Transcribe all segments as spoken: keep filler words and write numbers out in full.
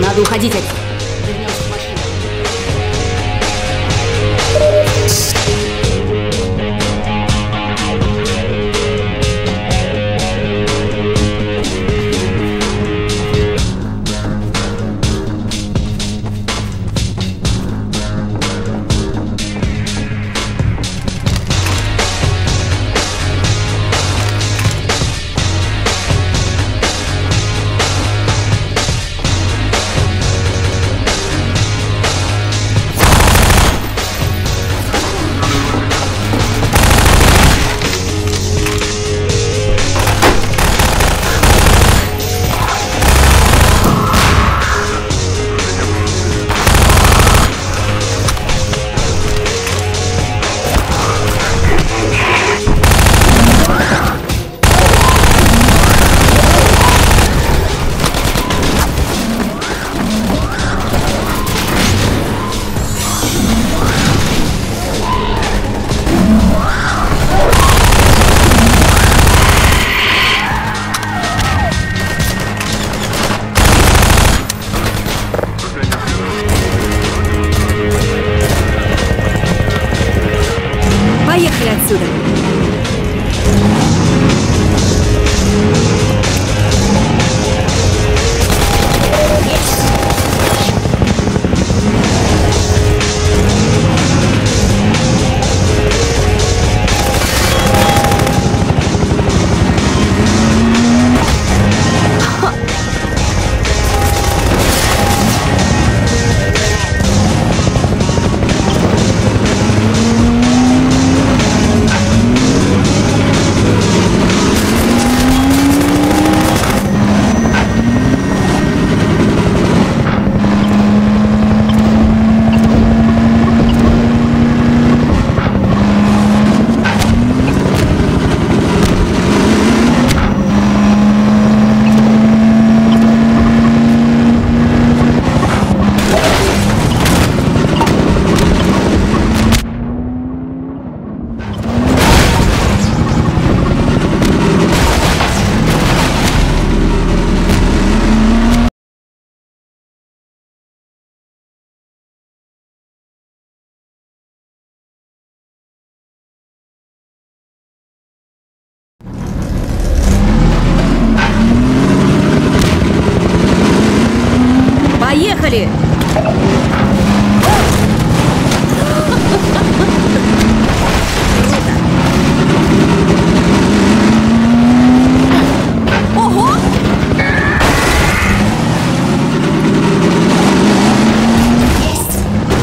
Надо уходить отсюда. Вернемся к машине. Поехали отсюда. Поехали! Ого! Есть!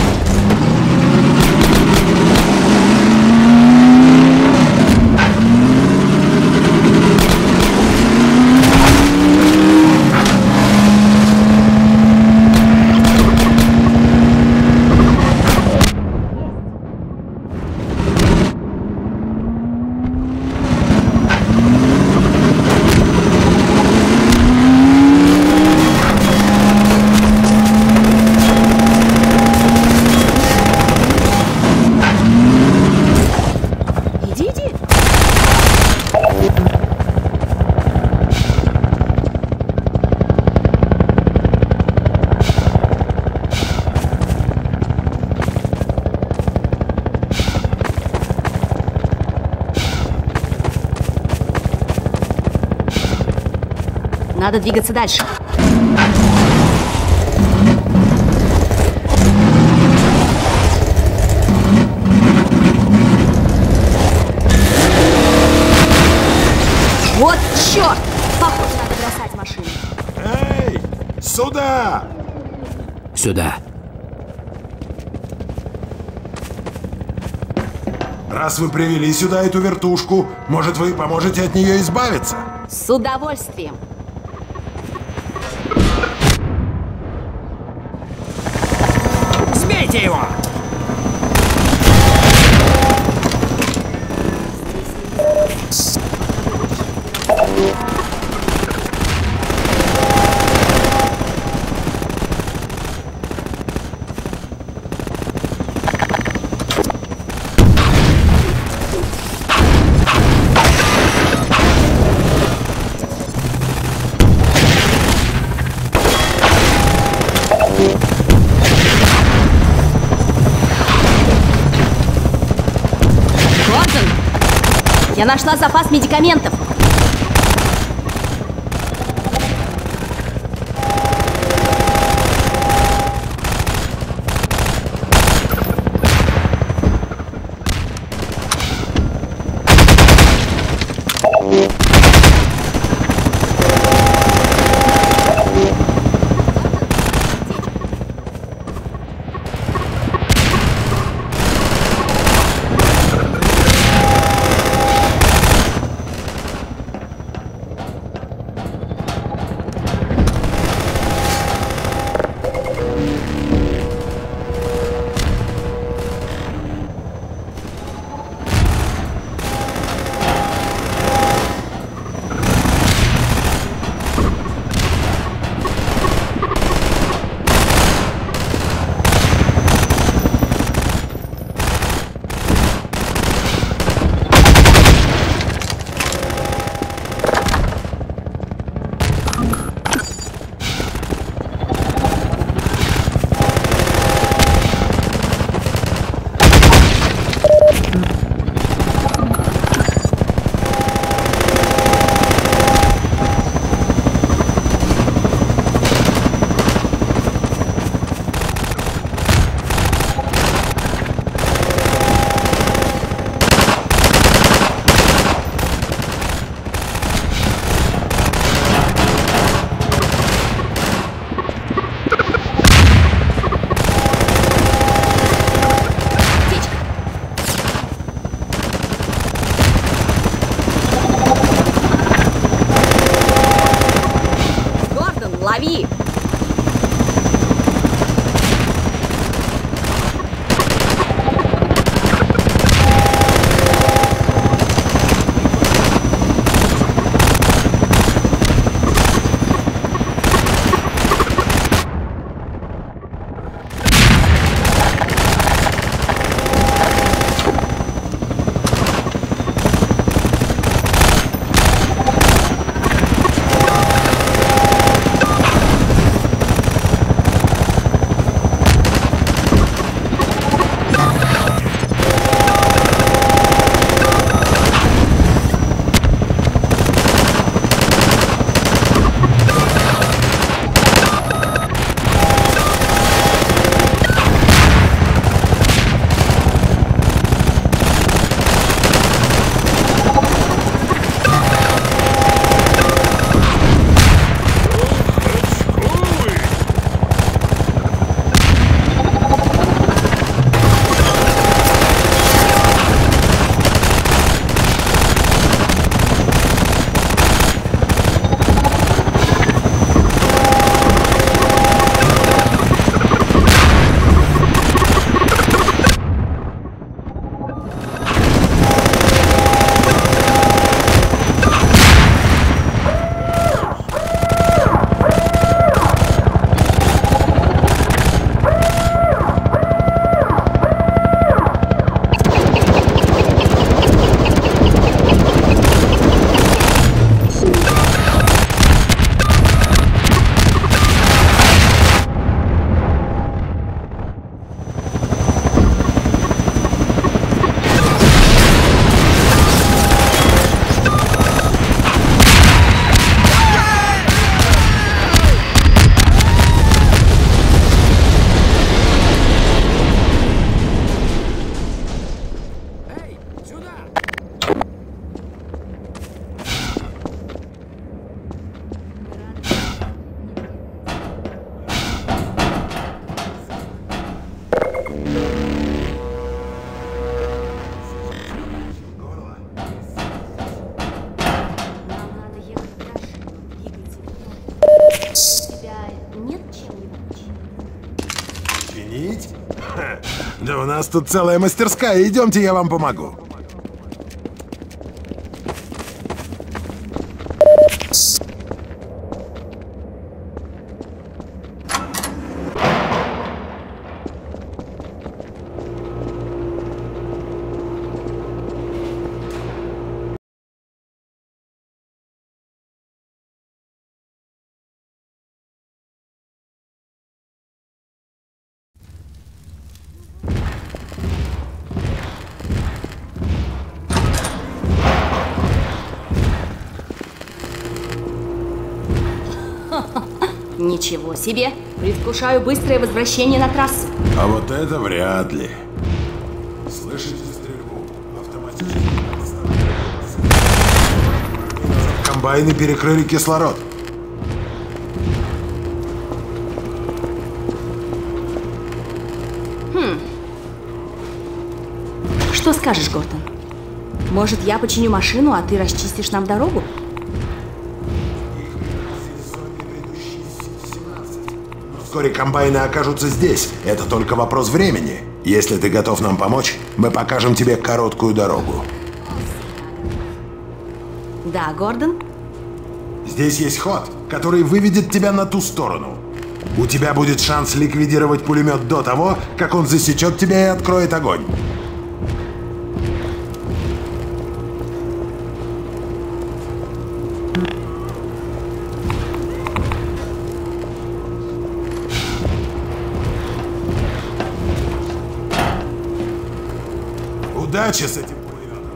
Иди, иди. Надо двигаться дальше. Вот черт! Походу, надо бросать машину. Эй! Сюда! Сюда. Раз вы привели сюда эту вертушку, может, вы поможете от нее избавиться? С удовольствием. Сбейте его! Я нашла запас медикаментов. Лови! Чинить? Ха. Да у нас тут целая мастерская. Идемте, я вам помогу. Ничего себе. Предвкушаю быстрое возвращение на трассу. А вот это вряд ли. Слышите стрельбу? Автоматически. Комбайны перекрыли кислород. Что скажешь, Гордон? Может, я починю машину, а ты расчистишь нам дорогу? Вскоре комбайны окажутся здесь. Это только вопрос времени. Если ты готов нам помочь, мы покажем тебе короткую дорогу. Да, Гордон? Здесь есть ход, который выведет тебя на ту сторону. У тебя будет шанс ликвидировать пулемет до того, как он засечет тебя и откроет огонь. Удачи с этим пулеметом.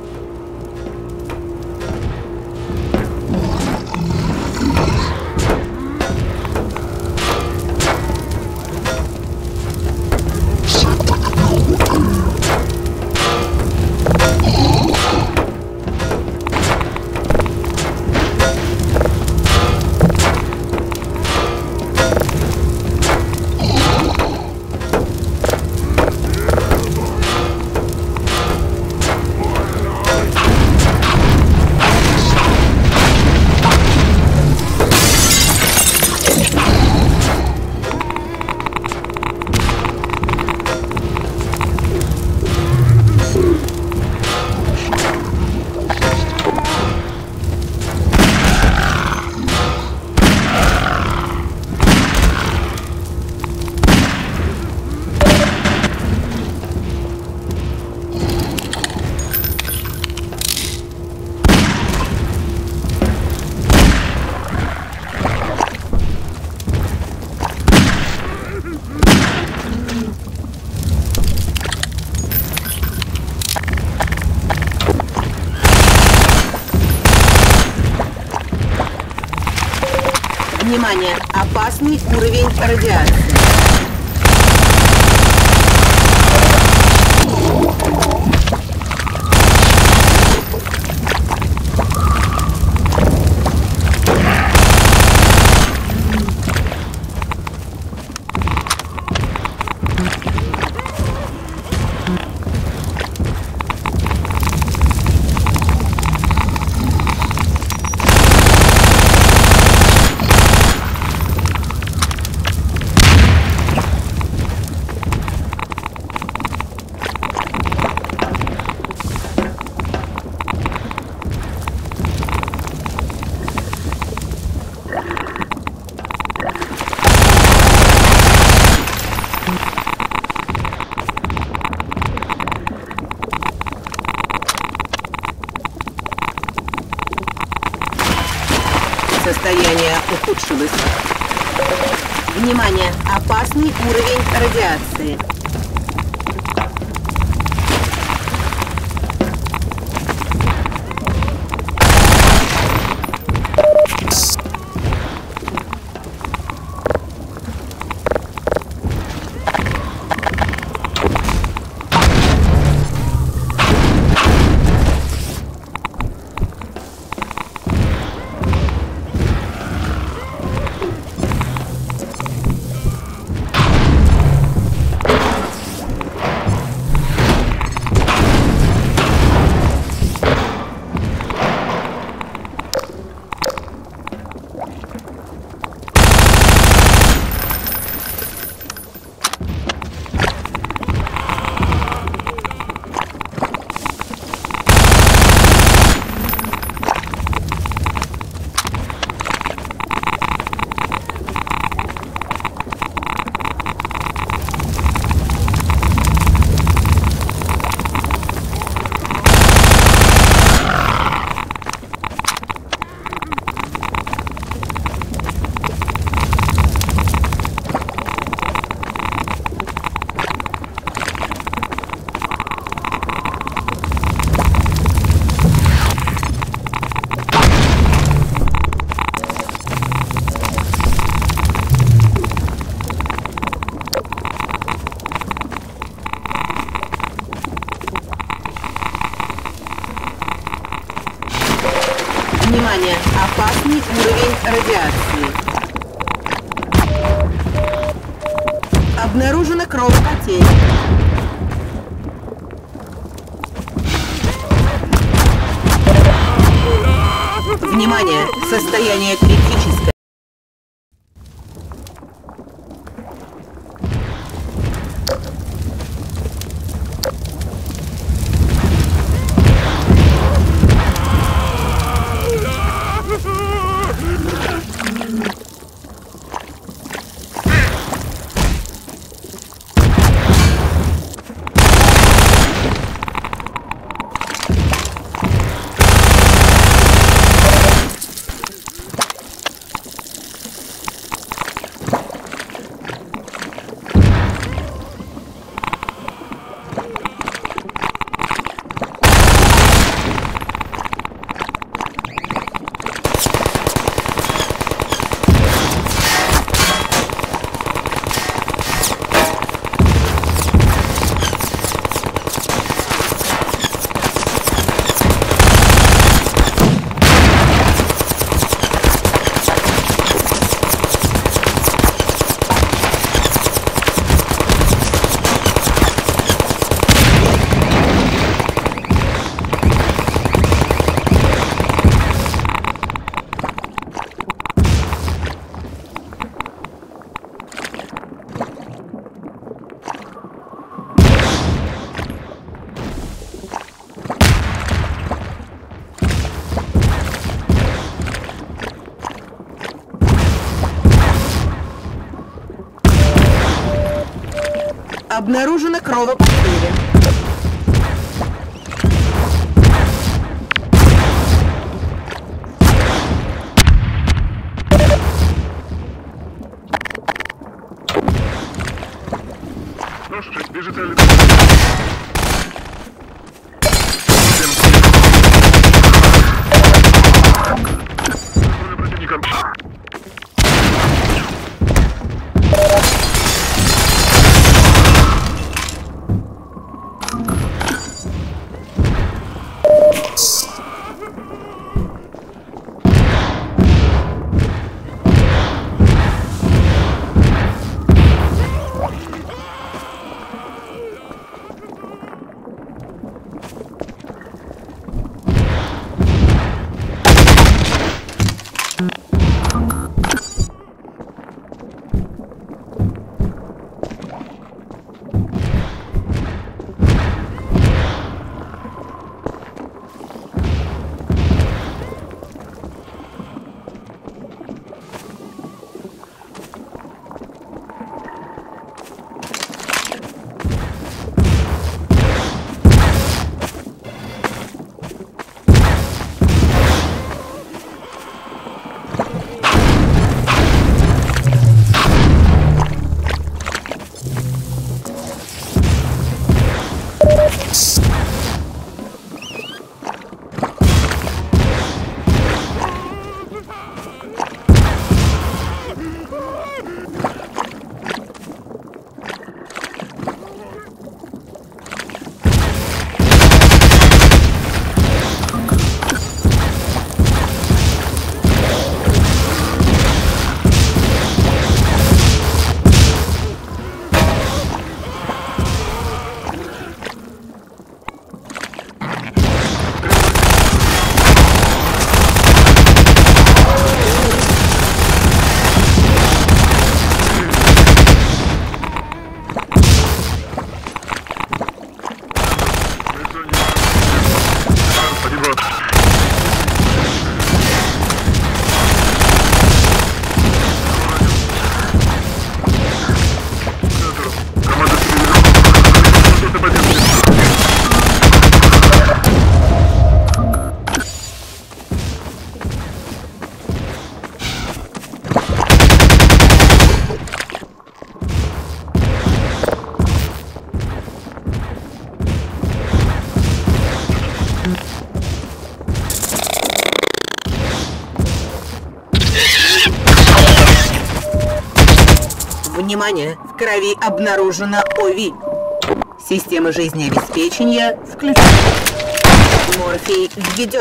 Внимание! Опасный уровень радиации. Состояние ухудшилось. Внимание! Опасный уровень радиации. Внимание! Опасный уровень радиации. Обнаружена кровопотеря. Внимание! Состояние критическое. Обнаружена кровопотеря. Ну что, бежите. Противником. Внимание! В крови обнаружена ОВИ. Система жизнеобеспечения включена. Морфий введен.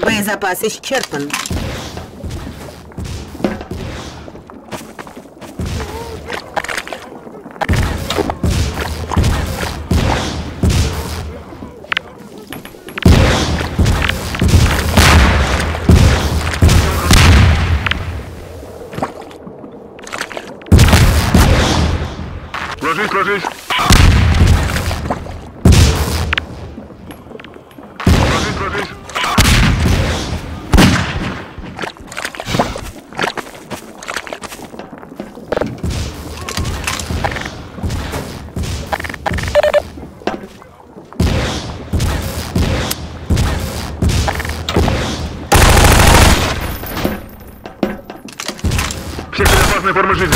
Боезапас исчерпан. Ложись, ложись. Ложись, ложись. Все безопасные формы жизни.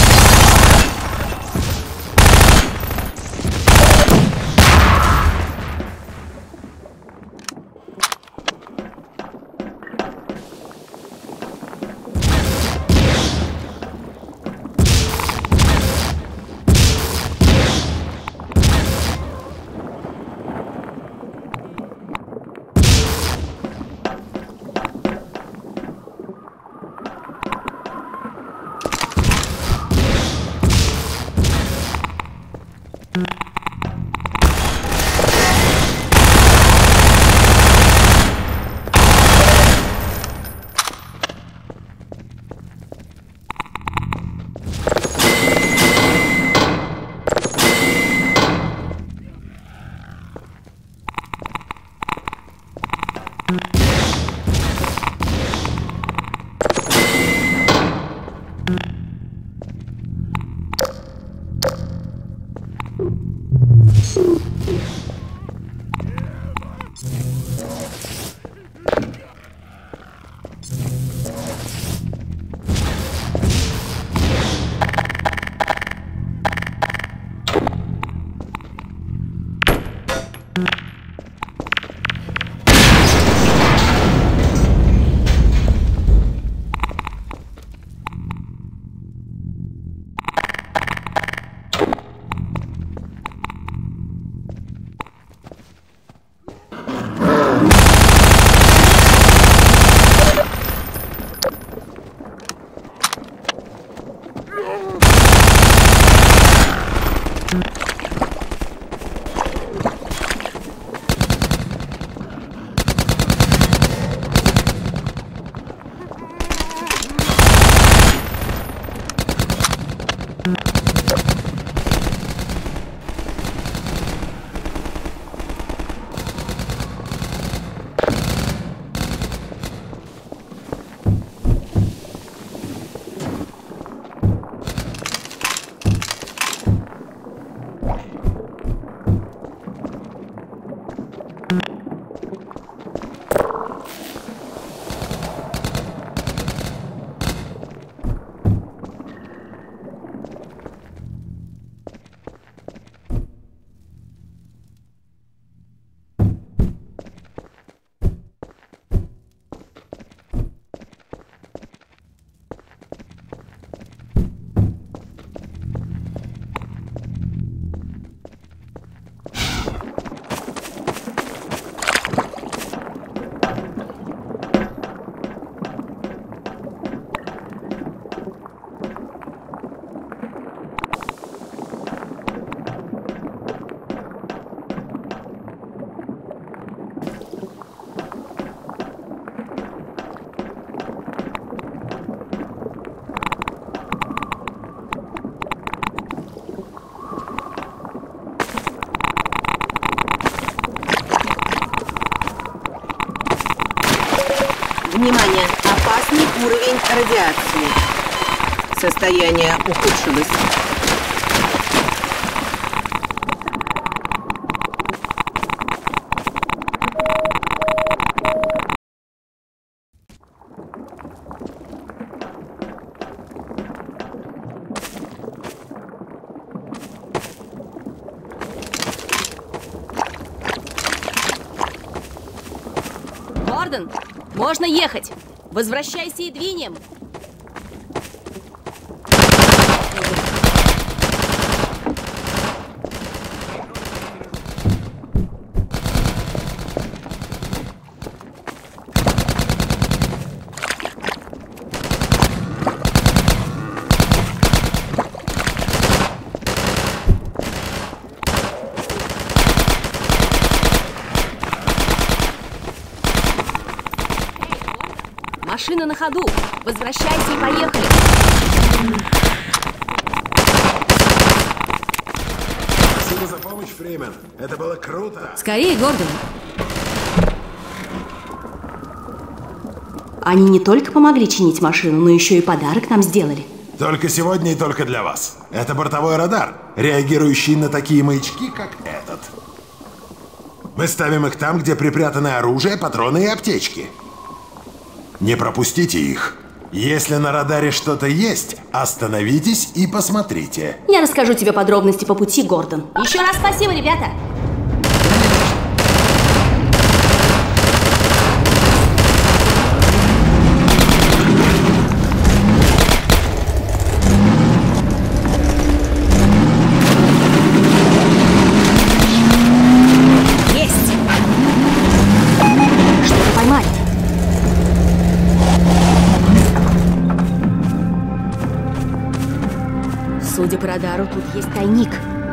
Внимание! Опасный уровень радиации. Состояние ухудшилось. Гордон, можно ехать. Возвращайся и двинем. Машина на ходу. Возвращайся и поехали. Спасибо за помощь, Фримен. Это было круто. Скорее, Гордон. Они не только помогли чинить машину, но еще и подарок нам сделали. Только сегодня и только для вас. Это бортовой радар, реагирующий на такие маячки, как этот. Мы ставим их там, где припрятаны оружие, патроны и аптечки. Не пропустите их. Если на радаре что-то есть, остановитесь и посмотрите. Я расскажу тебе подробности по пути, Гордон. Еще раз спасибо, ребята. Судя по радару, тут есть тайник.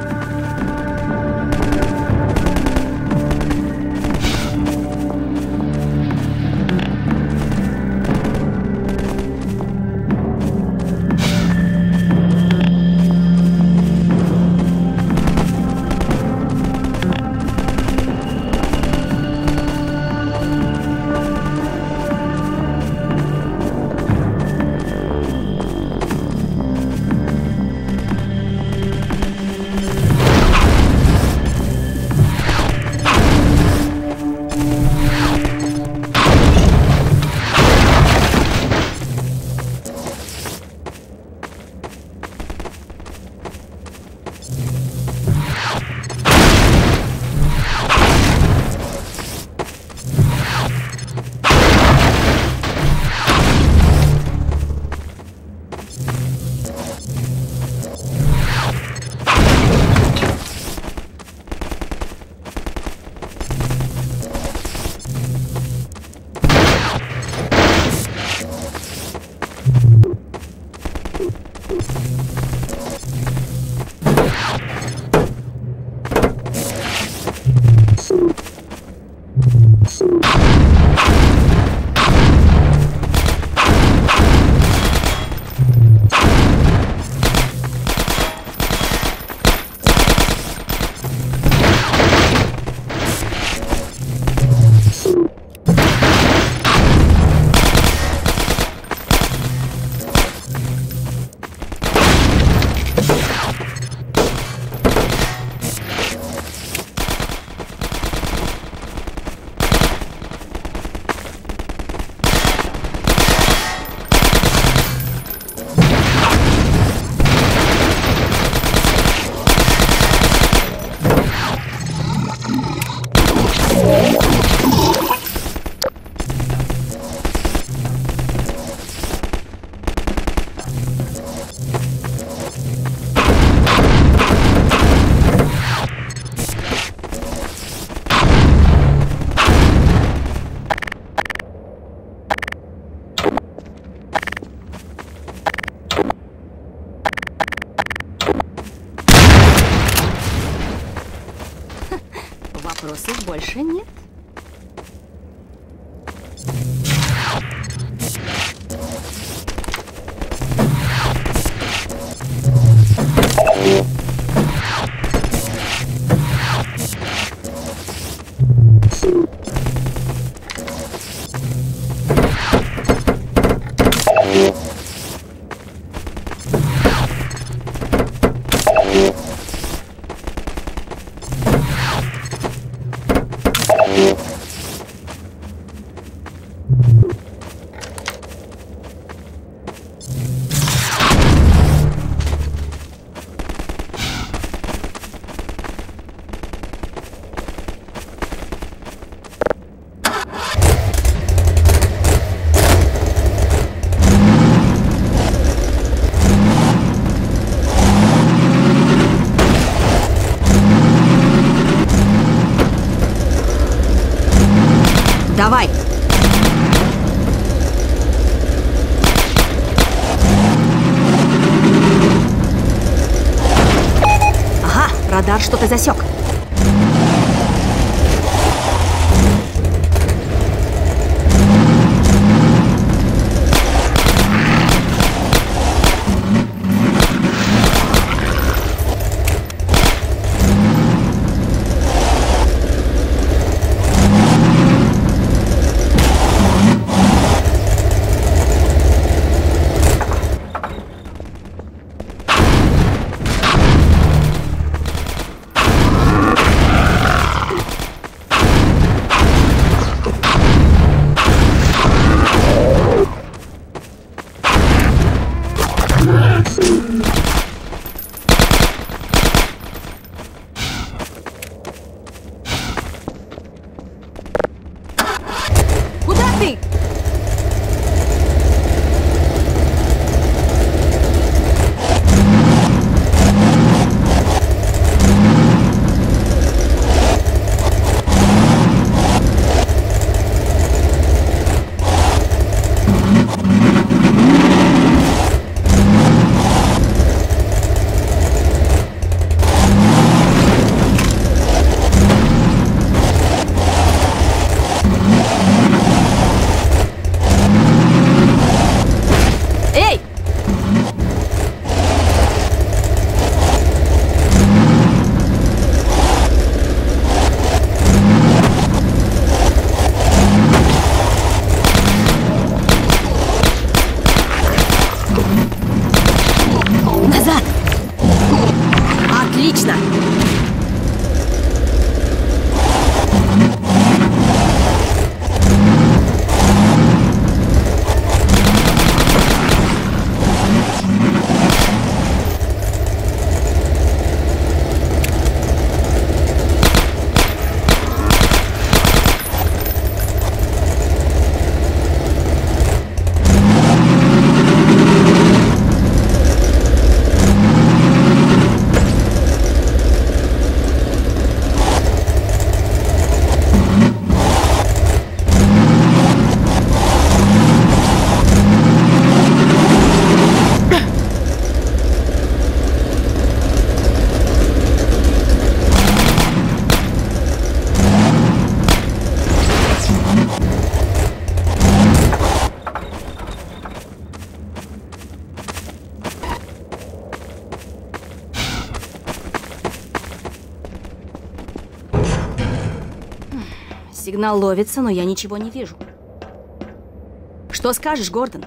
Вопросов больше нет. Давай! Ага, радар что-то засек. Сигнал ловится, но я ничего не вижу. Что скажешь, Гордон?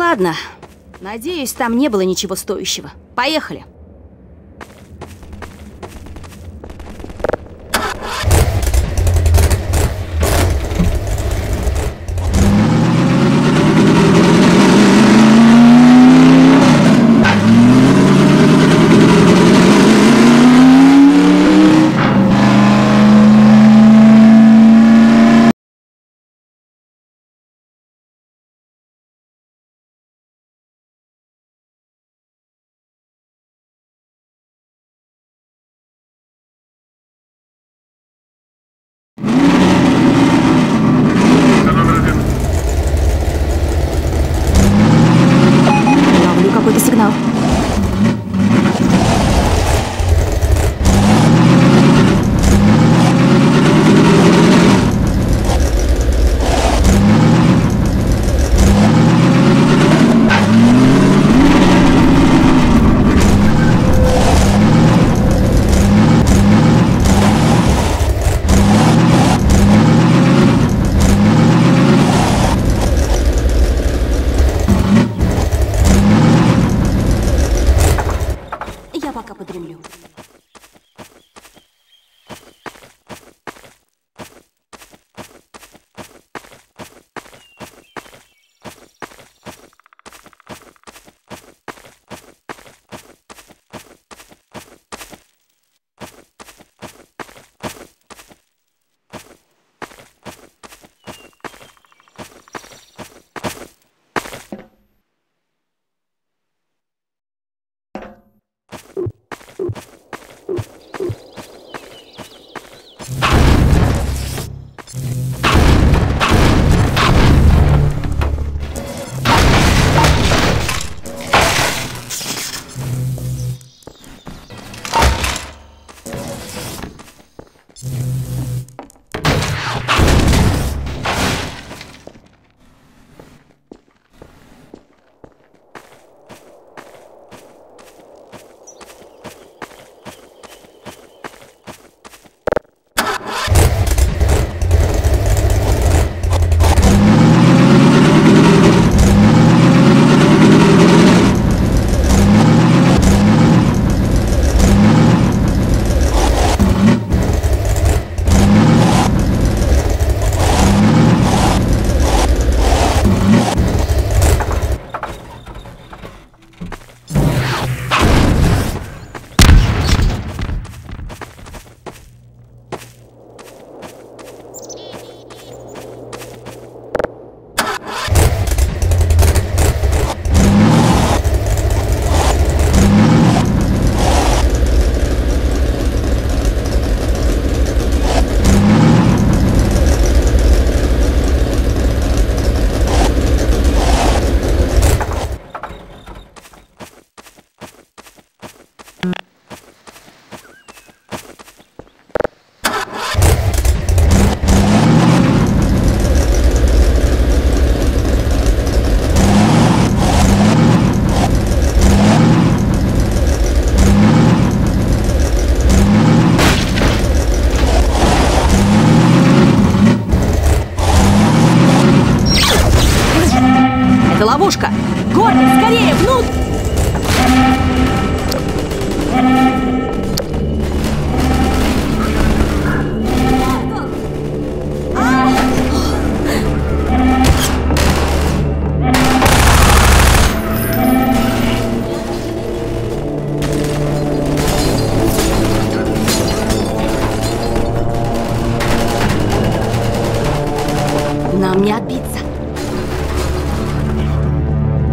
ладно. Надеюсь, там не было ничего стоящего. Поехали. Это номер один. Ловлю какой-то сигнал. Я пока подремлю. Это ловушка! Гордон, скорее, внутрь! Нам не отбиться.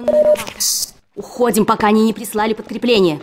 Уходим, пока они не прислали подкрепление.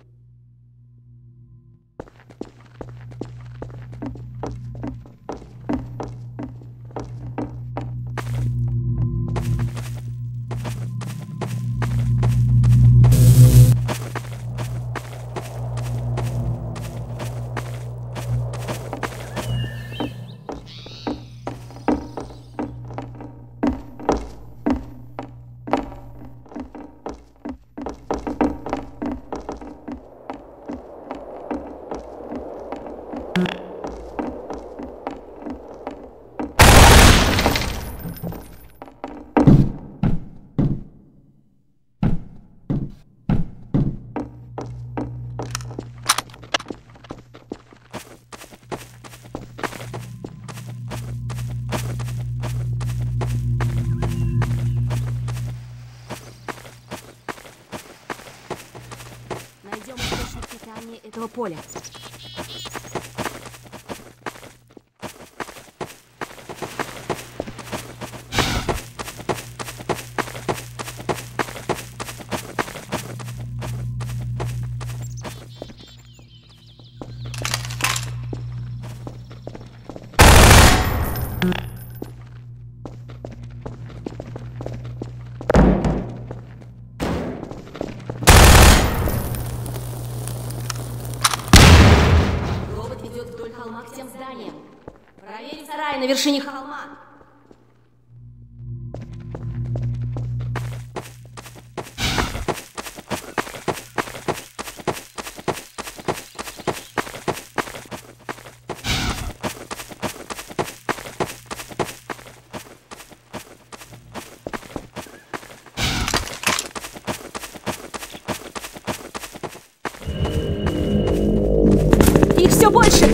Найдем источник питания этого поля. Холма к тем зданиям. Проверь сарай на вершине холма. Их все больше!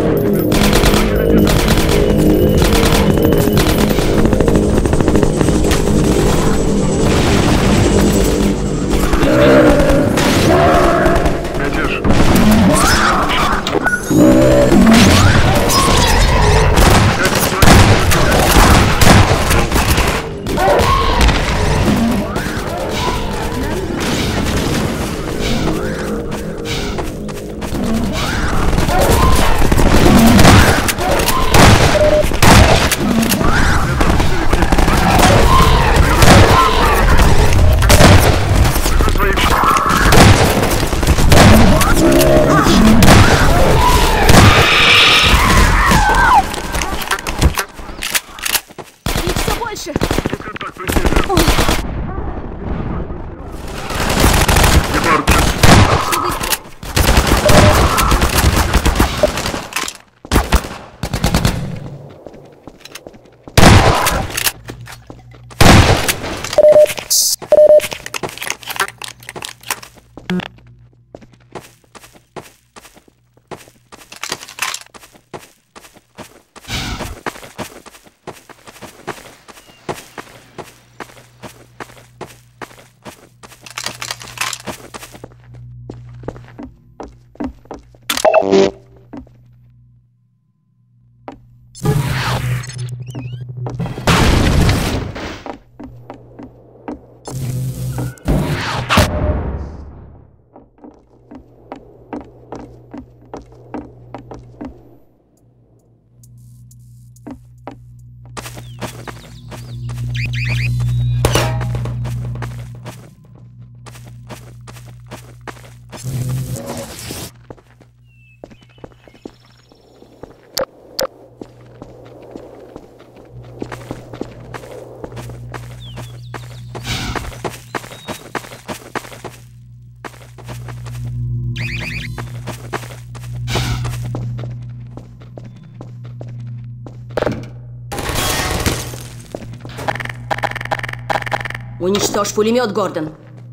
Уничтожь пулемет, Гордон.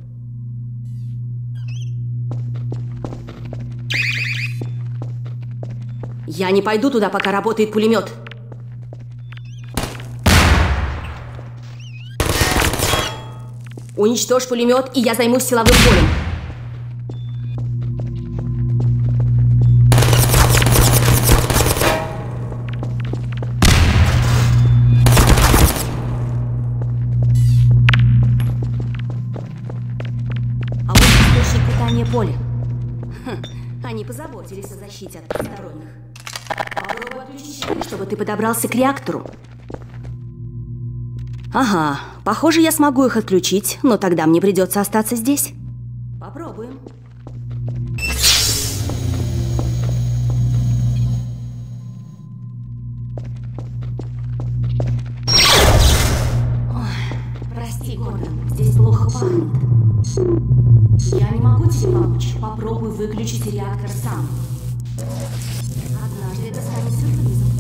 Я не пойду туда, пока работает пулемет. Уничтожь пулемет, и я займусь силовым полем. питания поля. Хм, они позаботились о защите от посторонних. Попробуй отключить щит, чтобы ты подобрался к реактору. Ага, похоже, я смогу их отключить, но тогда мне придется остаться здесь. Попробуем. Прости, Гордон, здесь плохо пахнет. Я не могу тебе помочь. Попробуй выключить реактор сам. Однажды это станет сюрпризом.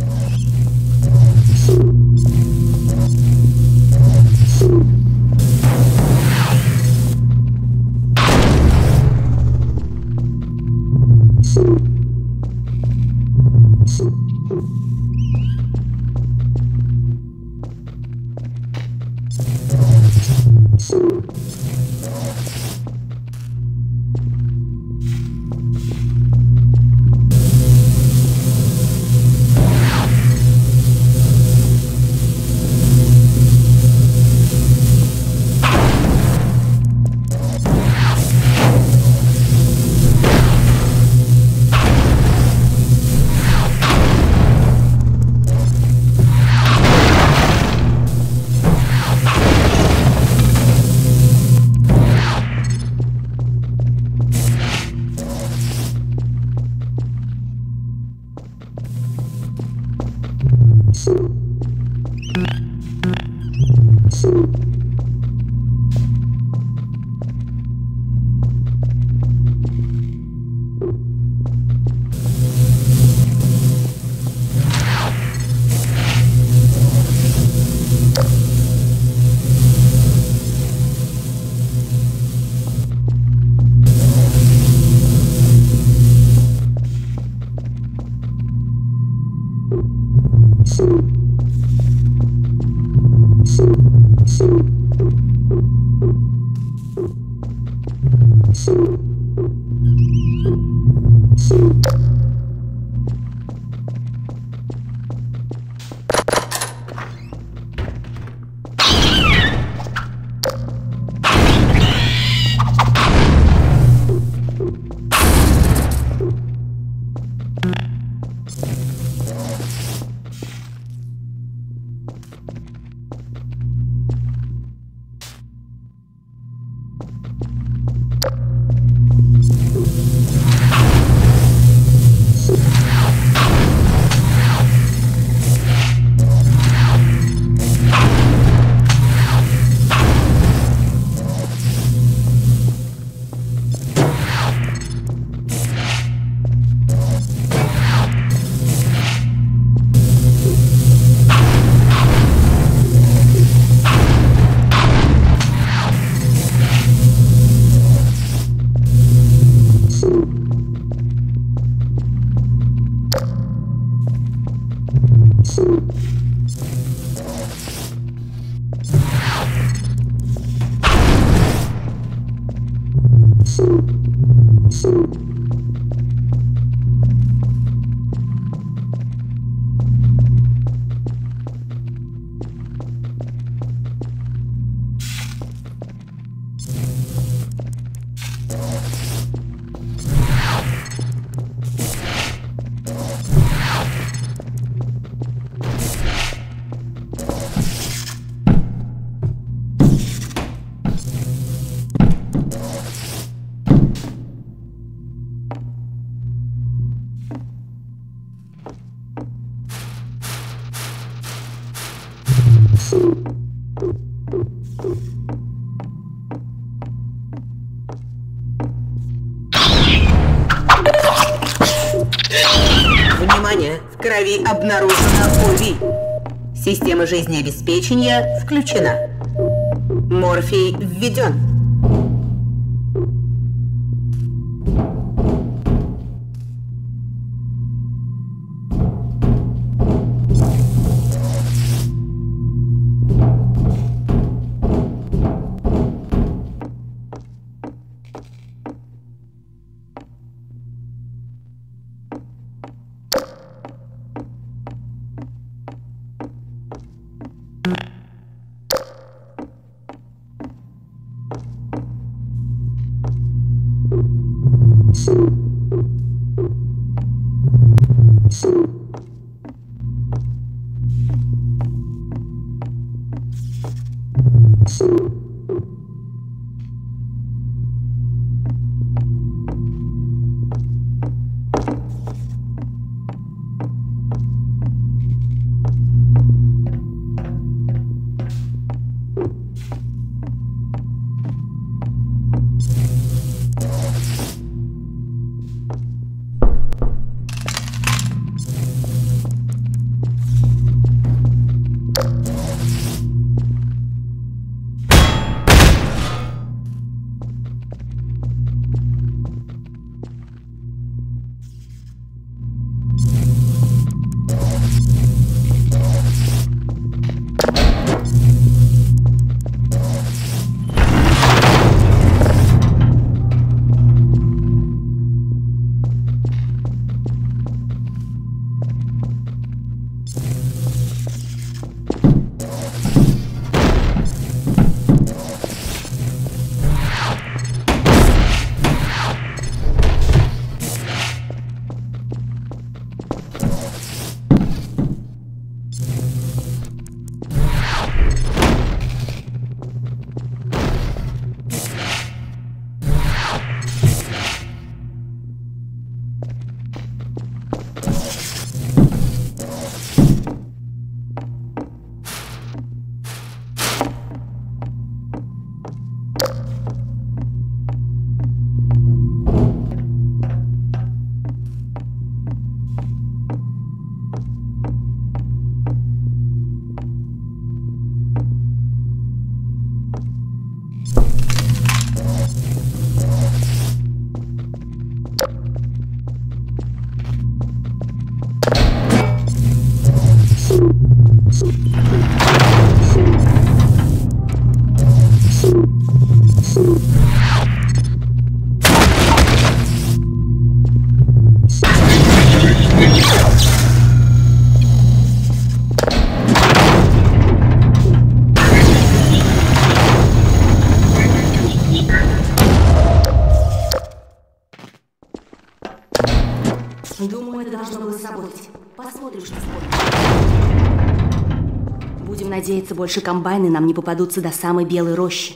Внимание! В крови обнаружена ОВИ. Система жизнеобеспечения включена. Морфий введен. Думаю, это должно было сработать. Посмотрим, что сможем. Будем надеяться, больше комбайны нам не попадутся до самой белой рощи.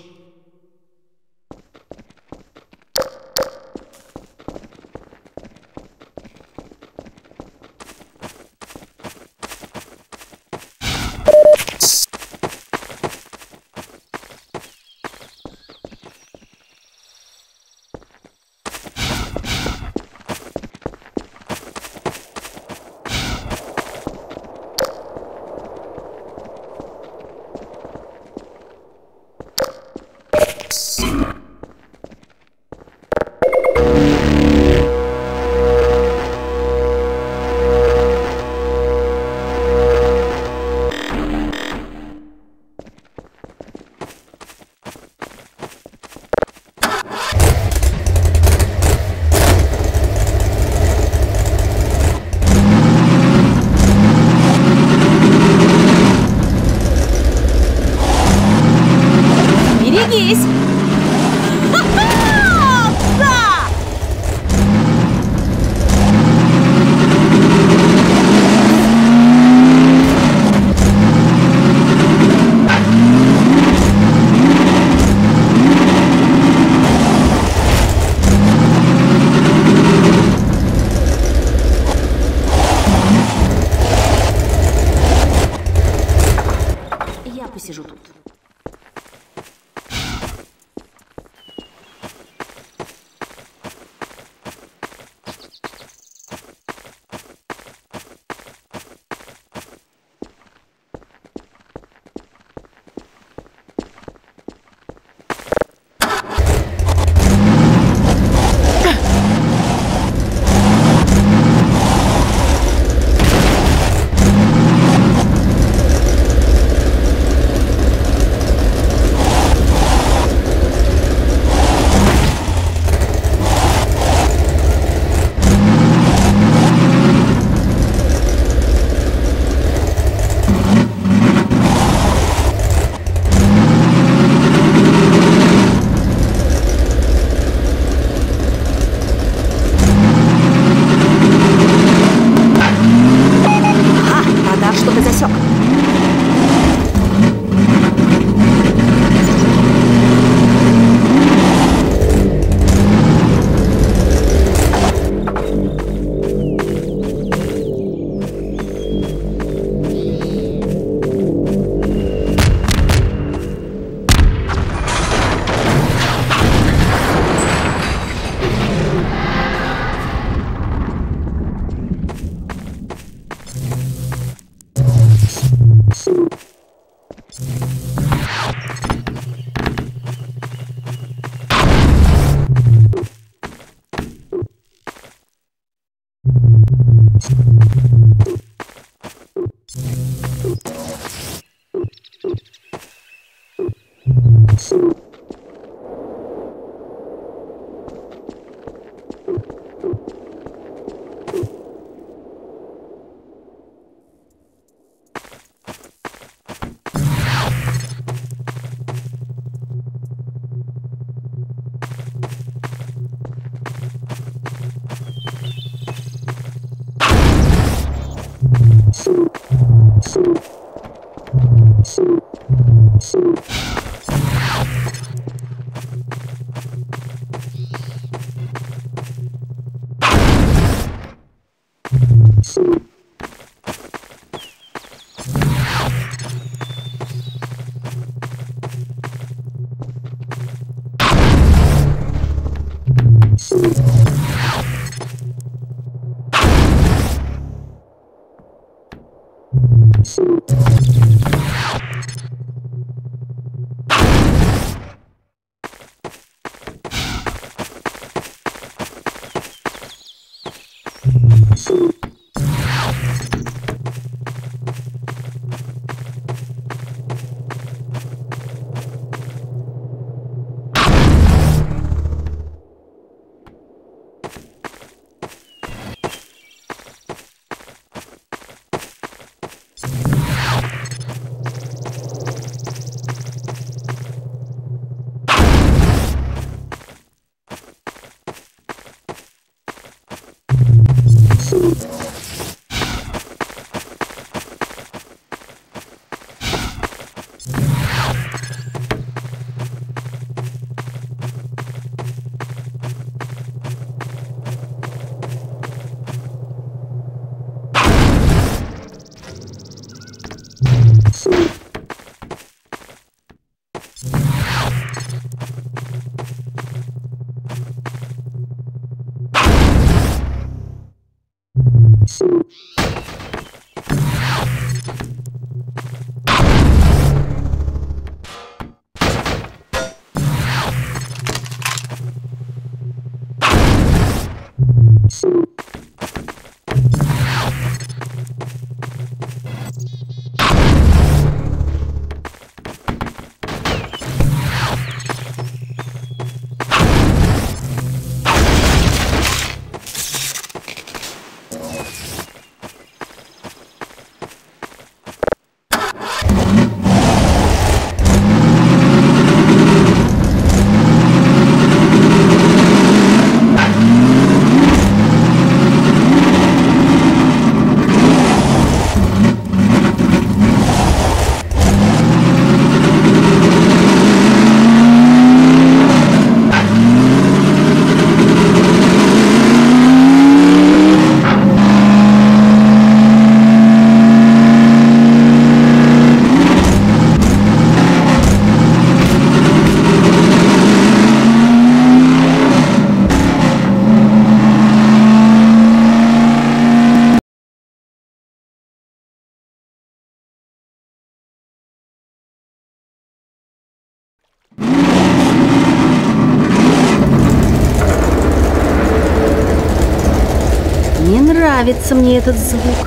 Не нравится мне этот звук.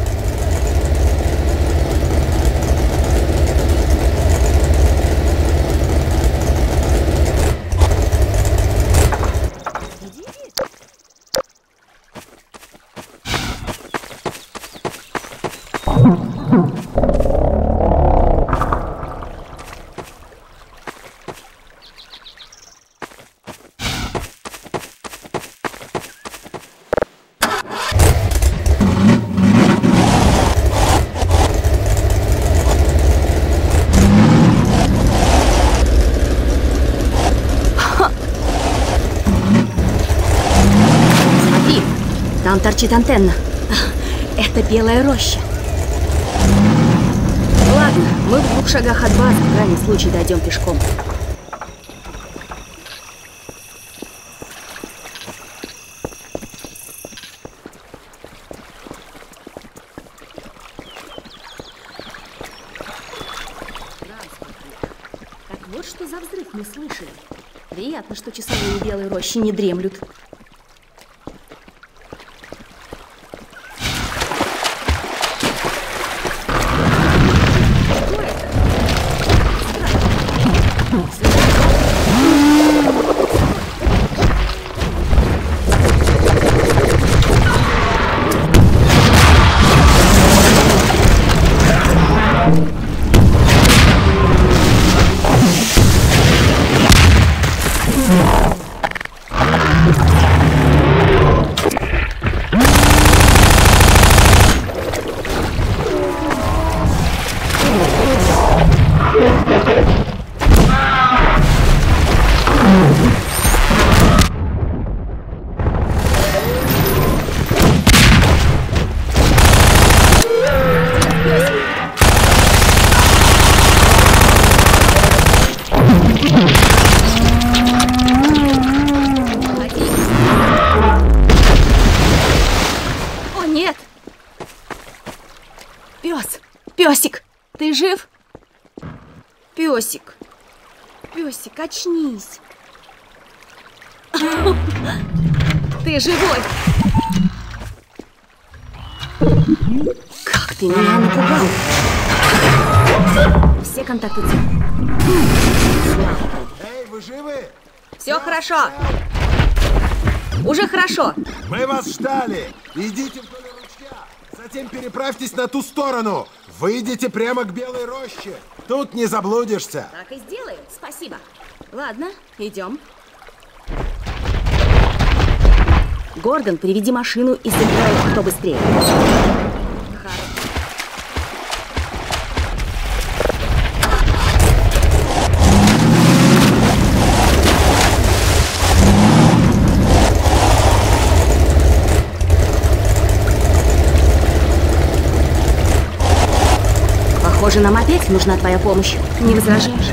Там торчит антенна. Это белая роща. Ладно, мы в двух шагах от базы. В крайнем случае дойдем пешком. Так вот что за взрыв мы слышали. Приятно, что часовые белой рощи не дремлют. Yeah. Песик, ты жив? Песик, песик, очнись. Ты живой. Как ты меня напугал. Все контакты целы. Эй, вы живы? Все хорошо. Уже хорошо. Мы вас ждали. Идите вдоль ручья. Затем переправьтесь на ту сторону. Выйдите прямо к Белой роще. Тут не заблудишься. Так и сделаем. Спасибо. Ладно, идем. Гордон, приведи машину и забирай их кто быстрее. Похоже, нам опять нужна твоя помощь. Не возражаешь?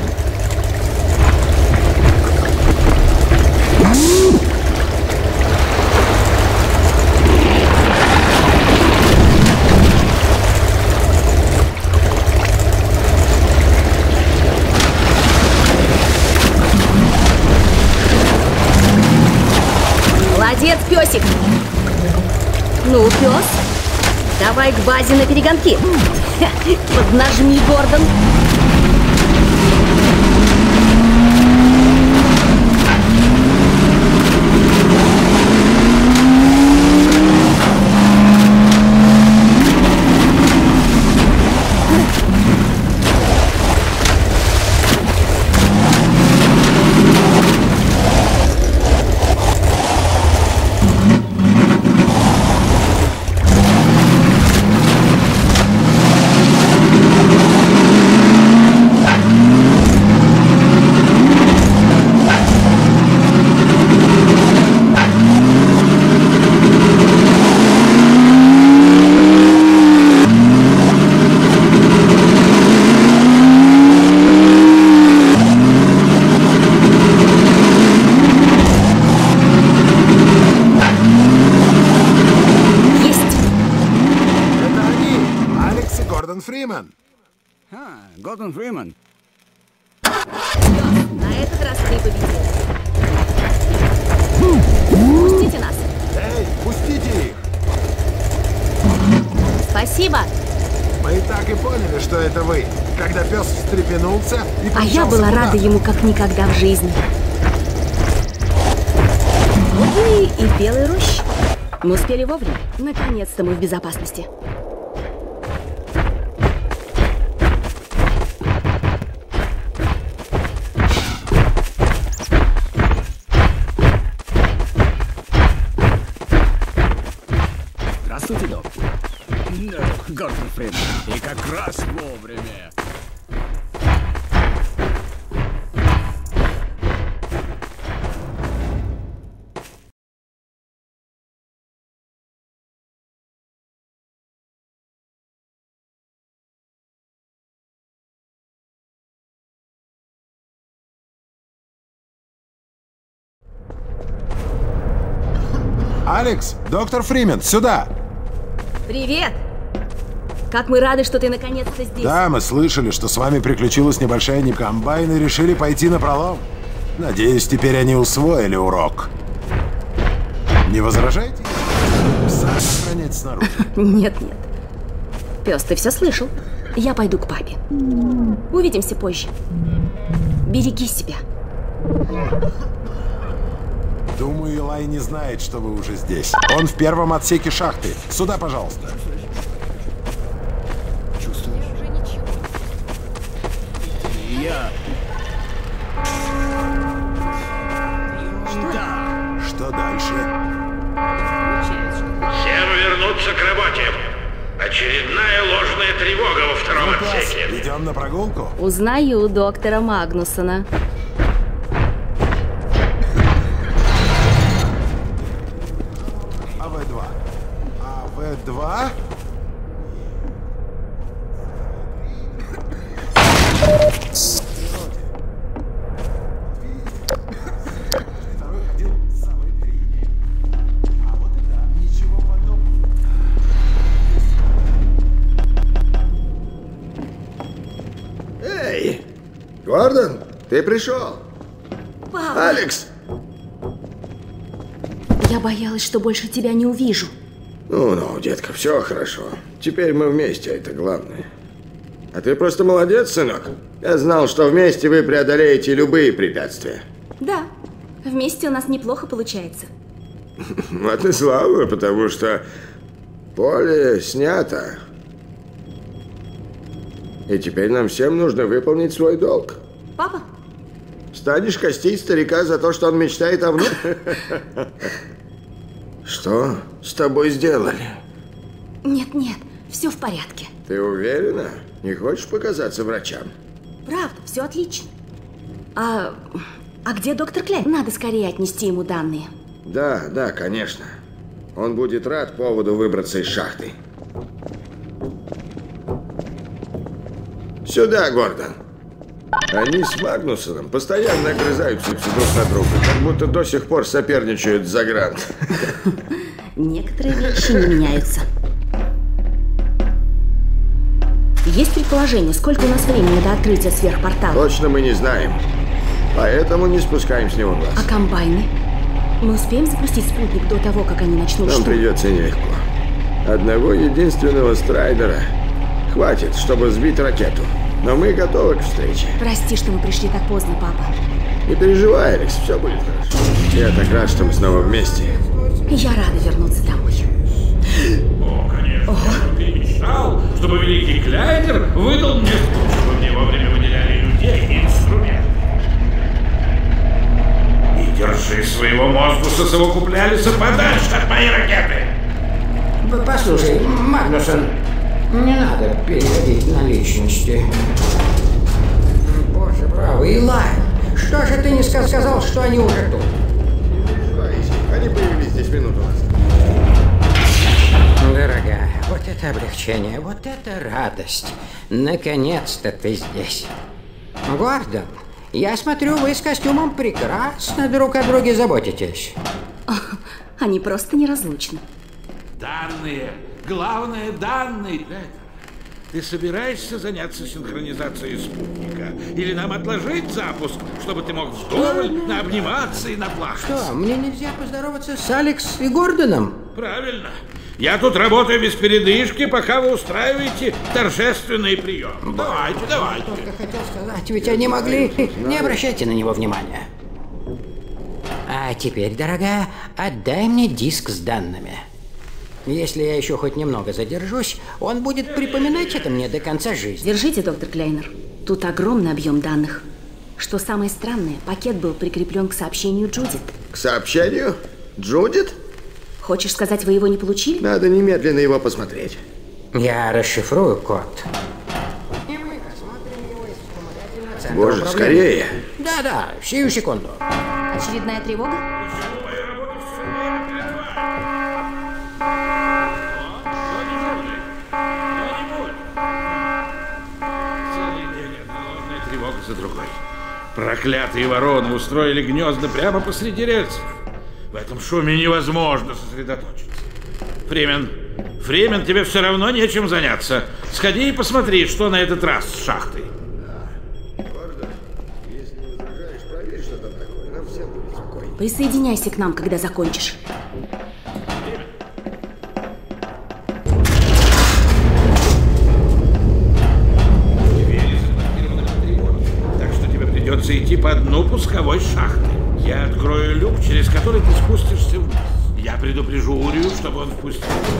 Молодец, песик! Ну, пес, давай к базе на перегонки. Поднажми, Гордон. Фриман. А, Гордон Фриман. На этот раз ты победил. Пустите нас. Эй, пустите их. Спасибо. Мы и так и поняли, что это вы, когда пес встрепенулся и А я была туда. рада ему как никогда в жизни. Вот мы и в Белой роще. Мы успели вовремя. Наконец-то мы в безопасности. Здравствуйте, доктор. Гордон Фриман. И как раз вовремя. Алекс, доктор Фримен, сюда! Привет! Как мы рады, что ты наконец-то здесь. Да, мы слышали, что с вами приключилась небольшая некомбайн и решили пойти напролом. Надеюсь, теперь они усвоили урок. Не возражаете? Пса охранять снаружи. Нет, нет. Пес, ты все слышал? Я пойду к папе. Увидимся позже. Береги себя. Думаю, Илай не знает, что вы уже здесь. Он в первом отсеке шахты. Сюда, пожалуйста. Чувствуешь? Уже ничего. Я... Что? Да. Что дальше? Всем вернуться к работе. Очередная ложная тревога во втором Ну, класс, отсеке. идем на прогулку? Узнаю доктора Магнусона. А В два? А В два? Второй ходил с самой передней. А вот и да, ничего подобного. Гордон, ты пришел. Папа! Алекс! Я боялась, что больше тебя не увижу. Ну-ну, детка, все хорошо. Теперь мы вместе, это главное. А ты просто молодец, сынок. Я знал, что вместе вы преодолеете любые препятствия. Да, вместе у нас неплохо получается. Вот и слава, потому что поле снято. И теперь нам всем нужно выполнить свой долг. Папа? Станешь костить старика за то, что он мечтает о внуке? Что с тобой сделали? Нет, нет, все в порядке. Ты уверена? Не хочешь показаться врачам? Правда, все отлично. А, а где доктор Кляйн? Надо скорее отнести ему данные. Да, да, конечно. Он будет рад поводу выбраться из шахты. Сюда, Гордон. Они с Магнусоном постоянно огрызаются друг на друга, как будто до сих пор соперничают за грант. Некоторые вещи не меняются. Есть предположение, сколько у нас времени до открытия сверхпортала? Точно мы не знаем. Поэтому не спускаем с него глаз. А комбайны? Мы успеем запустить спутник до того, как они начнут Нам штурм? придется нелегко. Одного единственного страйдера хватит, чтобы сбить ракету. Но мы готовы к встрече. Прости, что мы пришли так поздно, папа. Не переживай, Алекс, все будет хорошо. Я так рад, что мы снова вместе. Я рада вернуться домой. О, конечно. Ого. Ты мечтал, чтобы великий Кляйнер выдал мне, чтобы мне вовремя выделяли людей и инструменты. И держи своего мозга совокуплялись подальше от моей ракеты. Послушай, Магнусон, не надо переходить на личности. Боже правый, Илай, что же ты не сказал, что они уже тут? Они появились здесь минуту назад. Дорогая, вот это облегчение, вот это радость. Наконец-то ты здесь. Гордон, я смотрю, вы с костюмом прекрасно друг о друге заботитесь. Они просто неразлучны. Данные. Главное, данные. Ты собираешься заняться синхронизацией спутника? Или нам отложить запуск, чтобы ты мог вдоволь наобниматься и наплакаться? Что, мне нельзя поздороваться с Алекс и Гордоном? Правильно. Я тут работаю без передышки, пока вы устраиваете торжественный прием. Давайте, давайте. Только хотел сказать, ведь они могли... Не обращайте на него внимания. А теперь, дорогая, отдай мне диск с данными. Если я еще хоть немного задержусь, он будет припоминать это мне до конца жизни. Держите, доктор Кляйнер. Тут огромный объем данных. Что самое странное, пакет был прикреплен к сообщению Джудит. К сообщению? Джудит? Хочешь сказать, вы его не получили? Надо немедленно его посмотреть. Я расшифрую код. Боже, скорее. Да-да, сию секунду. Очередная тревога? Тревога за другой. Проклятые вороны устроили гнезда прямо посреди рельсов. В этом шуме невозможно сосредоточиться. Фримен, Фримен, тебе все равно нечем заняться. Сходи и посмотри, что на этот раз с шахтой. Если не возражаешь, проверь, что там такое. Нам всем будет спокойно. Присоединяйся к нам, когда закончишь. Так что тебе придется идти по дну пусковой шахты. Я открою люк, через который ты спустишься вниз. Я предупрежу Урию, чтобы он впустил.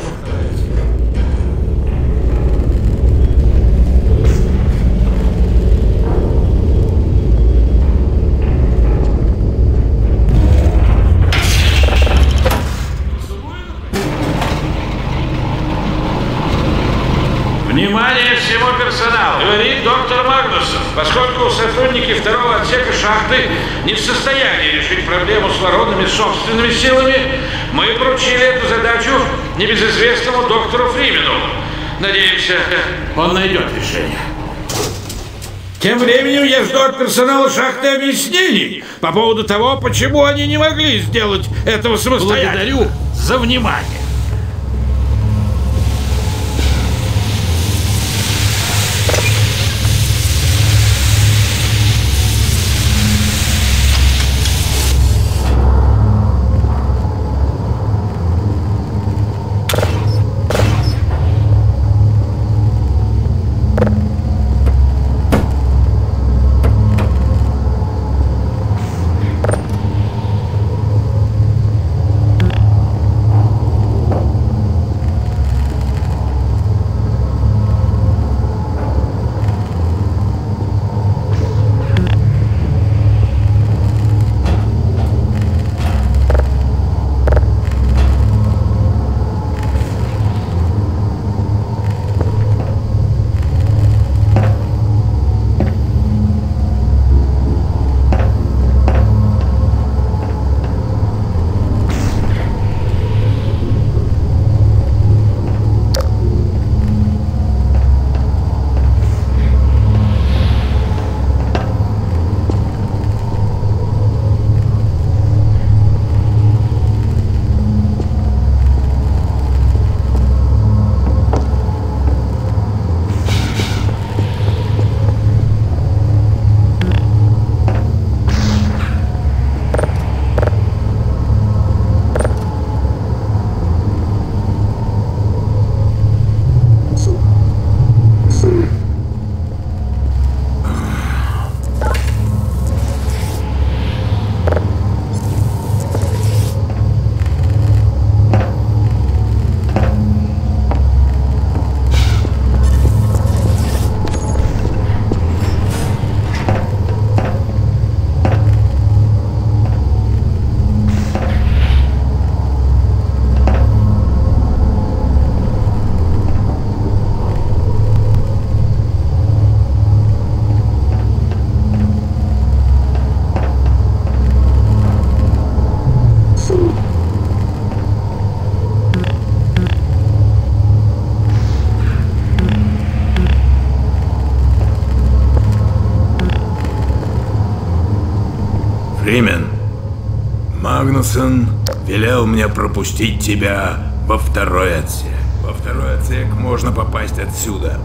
Внимание всему персоналу! Говорит доктор Магнусон. Поскольку сотрудники второго отсека шахты не в состоянии решить проблему с воронами собственными силами, мы поручили эту задачу небезызвестному доктору Фримену. Надеемся, он найдет решение. Тем временем я жду от персонала шахты объяснений по поводу того, почему они не могли сделать этого самостоятельно. Благодарю за внимание. Фримен, Магнусон велел мне пропустить тебя во второй отсек. Во второй отсек можно попасть отсюда.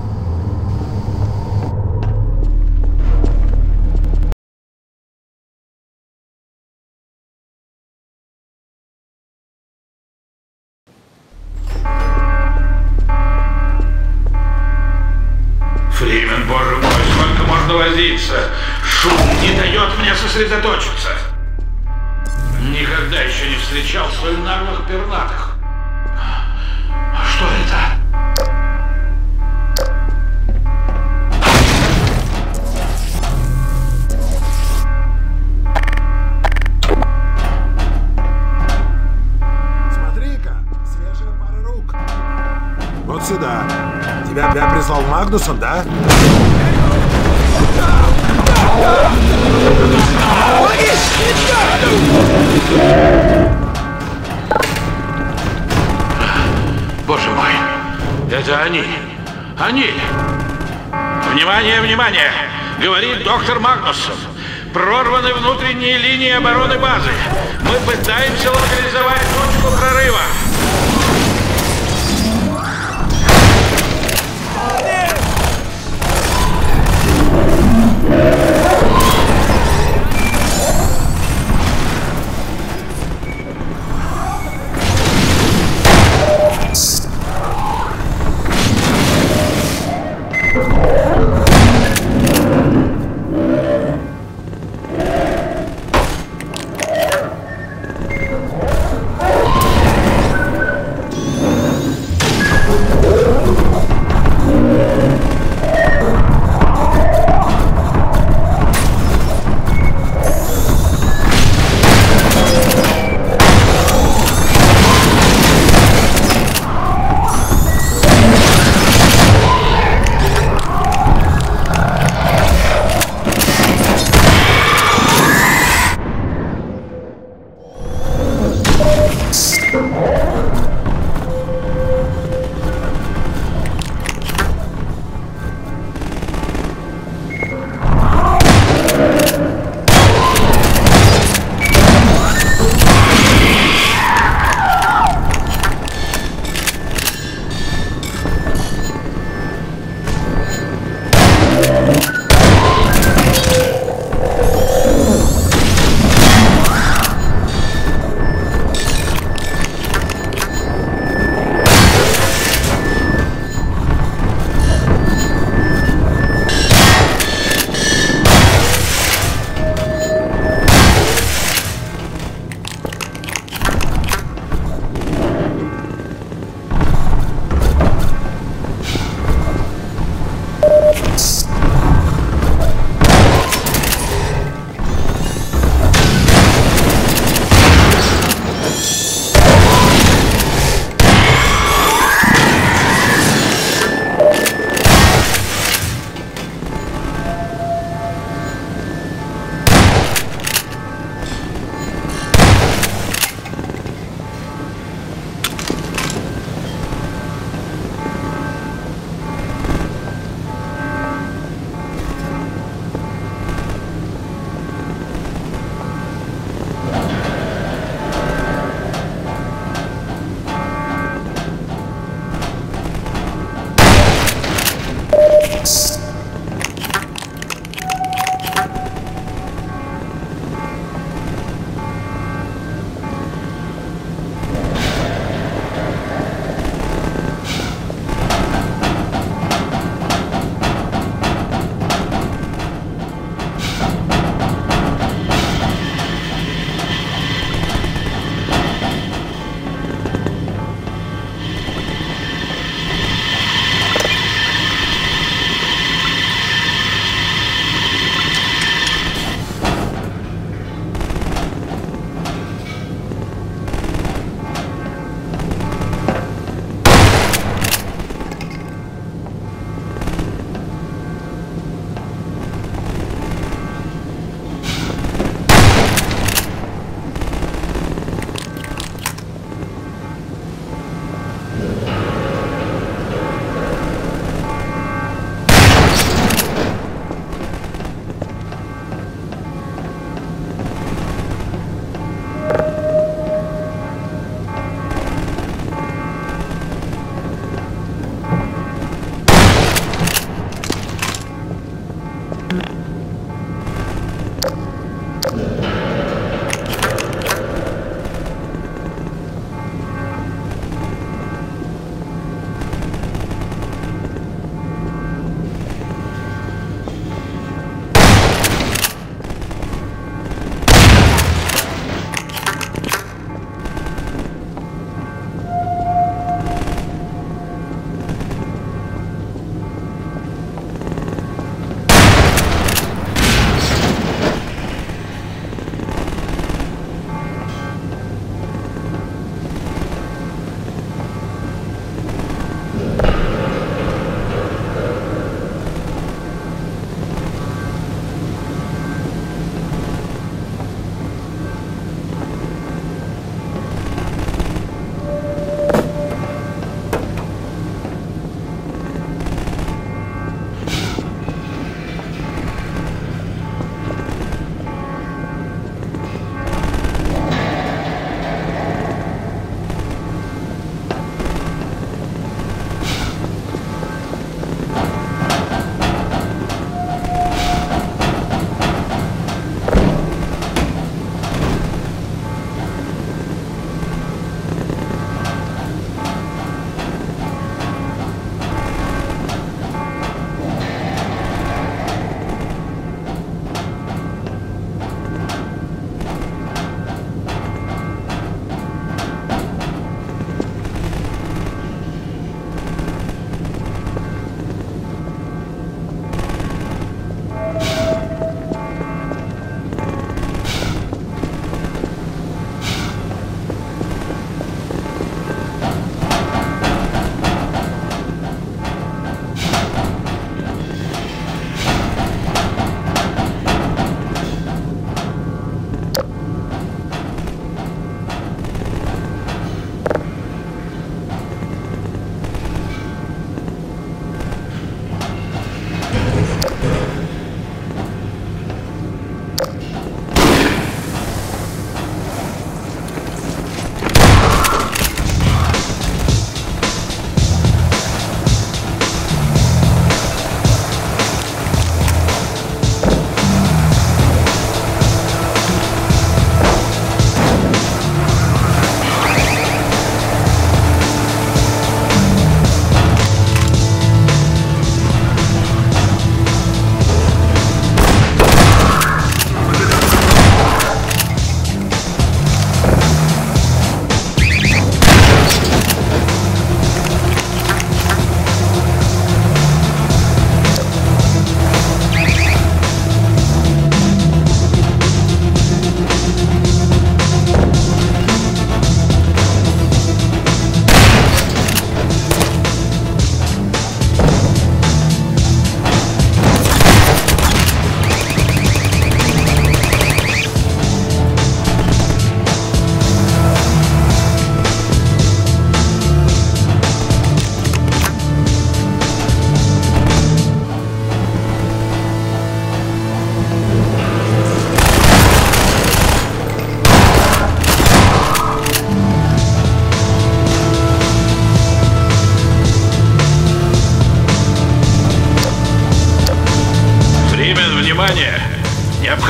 Фримен, боже мой, сколько можно возиться? Шум не дает мне сосредоточиться. Никогда еще не встречал столь наглых пернатых. Что это? Смотри-ка, свежая пара рук. Вот сюда. Тебя, тебя прислал Магнусон, да? Боже мой, это они! Они! Внимание, внимание! Говорит доктор Магнусон. Прорваны внутренние линии обороны базы. Мы пытаемся локализовать точку прорыва.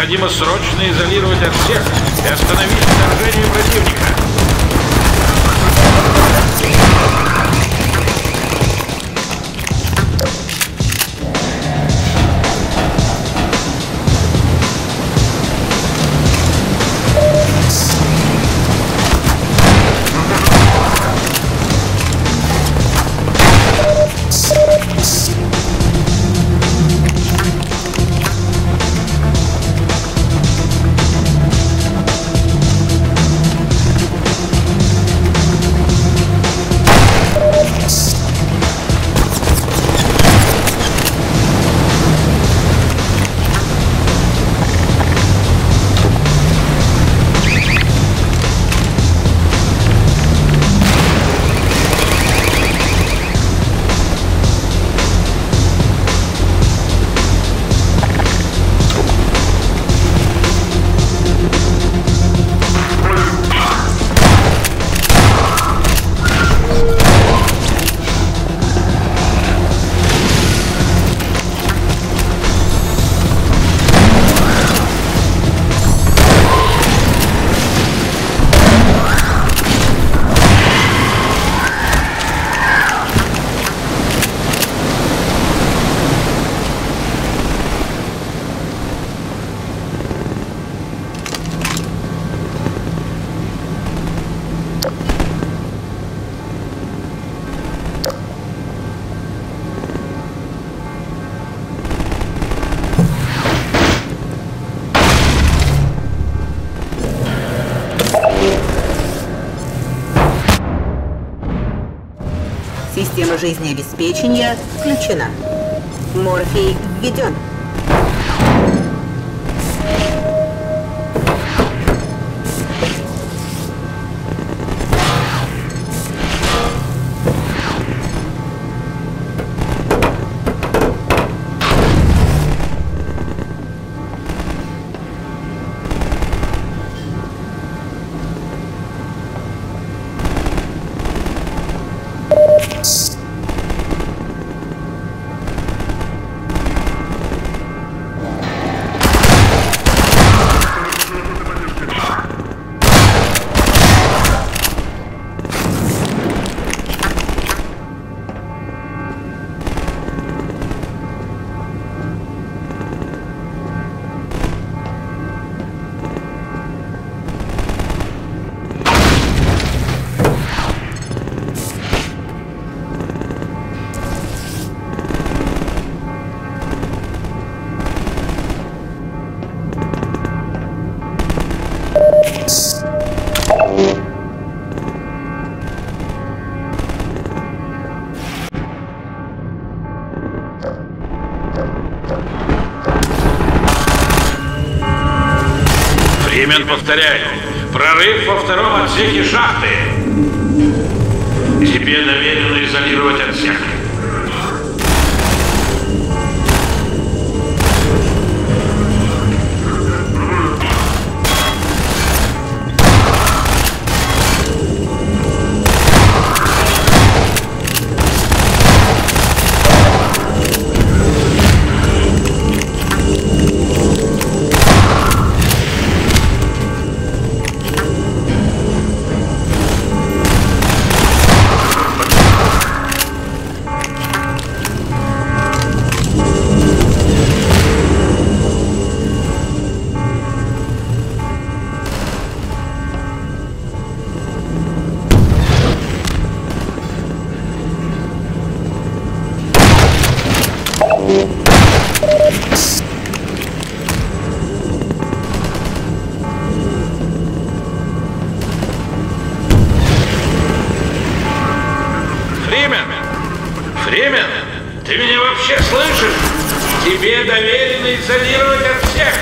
Необходимо срочно изолировать от всех и остановить вторжение противника. Система жизнеобеспечения включена. Морфий введен. Фримен, повторяю. Прорыв во втором отсеке шахты. Тебе доверено изолировать отсек. Фримен! Фримен! Ты меня вообще слышишь? Тебе доверено изолировать отсек!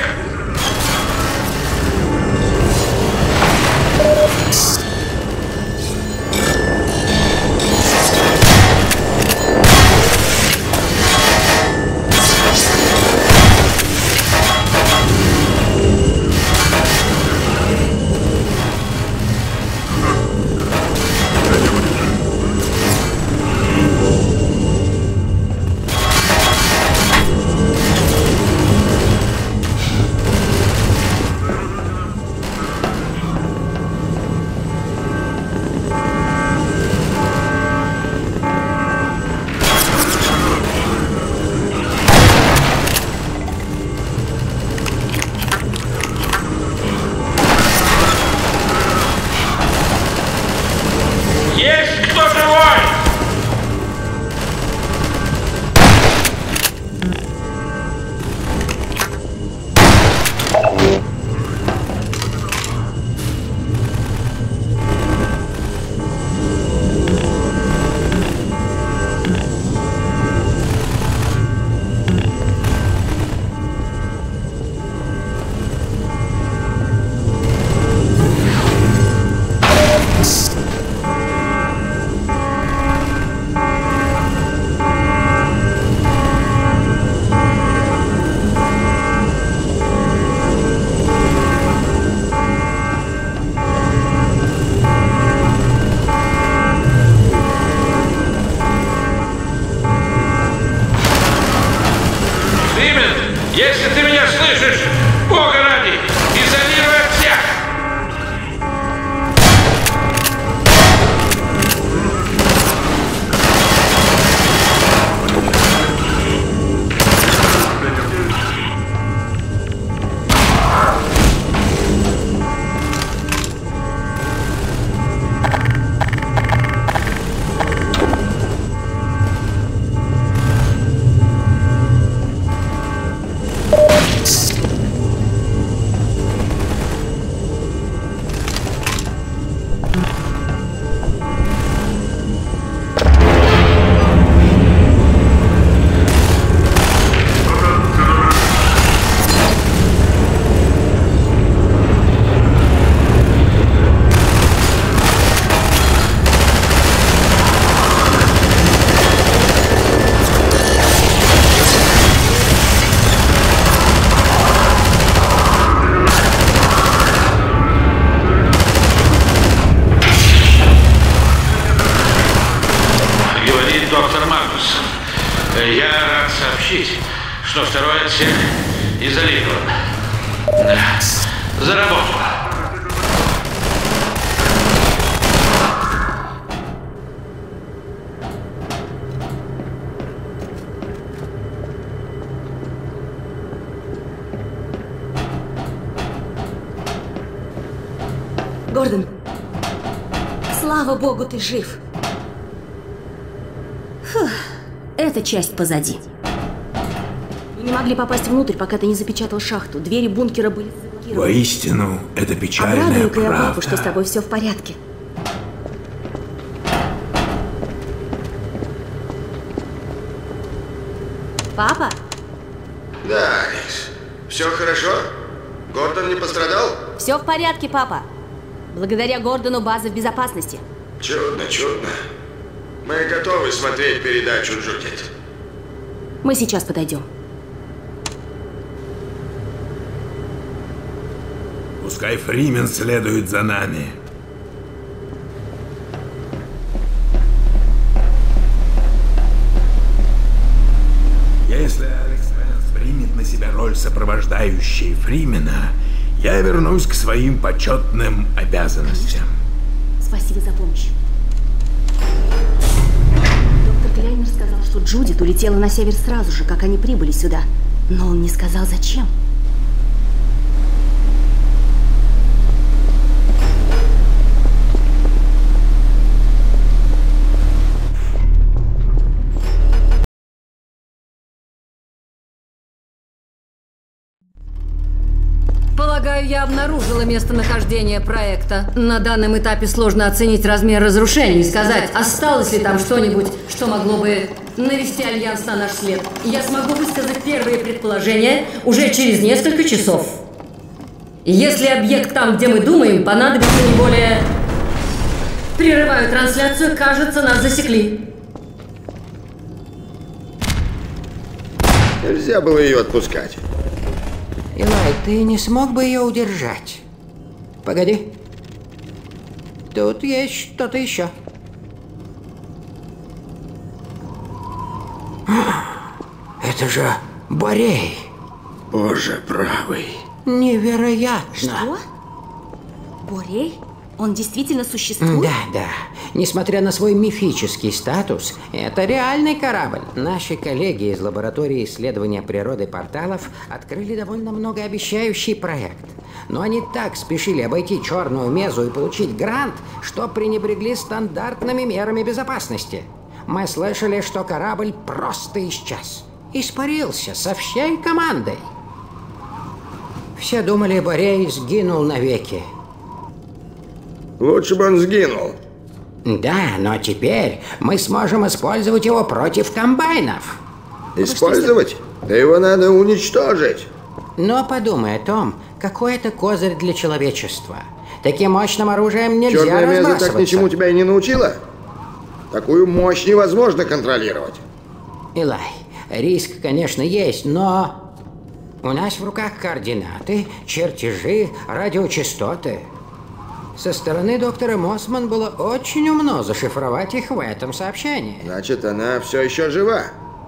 Есть кто живой? Если ты меня слышишь, Бога ради, изолируй от всех! Доктор Магнус, я рад сообщить, что второй отсек изолирован. За работу. Гордон, слава богу, ты жив. Фух, эта часть позади. Мы не могли попасть внутрь, пока ты не запечатал шахту. Двери бункера были заблокированы. Воистину, это печальная Обрадую-ка правда. я папу, что с тобой все в порядке. Папа? Да, Алекс. Все хорошо? Гордон не пострадал? Все в порядке, папа. Благодаря Гордону база в безопасности. Чудно, чудно. Мы готовы смотреть передачу, Джудит. Мы сейчас подойдем. Пускай Фримен следует за нами. Если Алекс Венс примет на себя роль сопровождающей Фримена, я вернусь к своим почетным обязанностям. Спасибо за помощь. Клеймер сказал, что Джудит улетела на север сразу же, как они прибыли сюда. Но он не сказал, зачем. Полагаю, я обнаружила местонахождение проекта. На данном этапе сложно оценить размер разрушений и сказать, осталось ли там что-нибудь, что могло бы навести Альянс на наш след. Я смогу высказать первые предположения уже через несколько часов. Если объект там, где мы думаем, понадобится не более... Прерываю трансляцию, кажется, нас засекли. Нельзя было ее отпускать. Илай, ты не смог бы ее удержать? Погоди. Тут есть что-то еще. Это же Борей. Боже правый. Невероятно. Что? Борей? Он действительно существует? Да, да. Несмотря на свой мифический статус, это реальный корабль. Наши коллеги из лаборатории исследования природы порталов открыли довольно многообещающий проект. Но они так спешили обойти черную мезу и получить грант, что пренебрегли стандартными мерами безопасности. Мы слышали, что корабль просто исчез. Испарился со всей командой. Все думали, Борей сгинул навеки. Лучше бы он сгинул. Да, но теперь мы сможем использовать его против комбайнов. Использовать? Да его надо уничтожить. Но подумай о том, какой это козырь для человечества. Таким мощным оружием нельзя Черная меза разбрасываться. так ничему тебя и не научила? Такую мощь невозможно контролировать. Илай, риск, конечно, есть, но... У нас в руках координаты, чертежи, радиочастоты. Со стороны доктора Моссман было очень умно зашифровать их в этом сообщении. Значит, она все еще жива.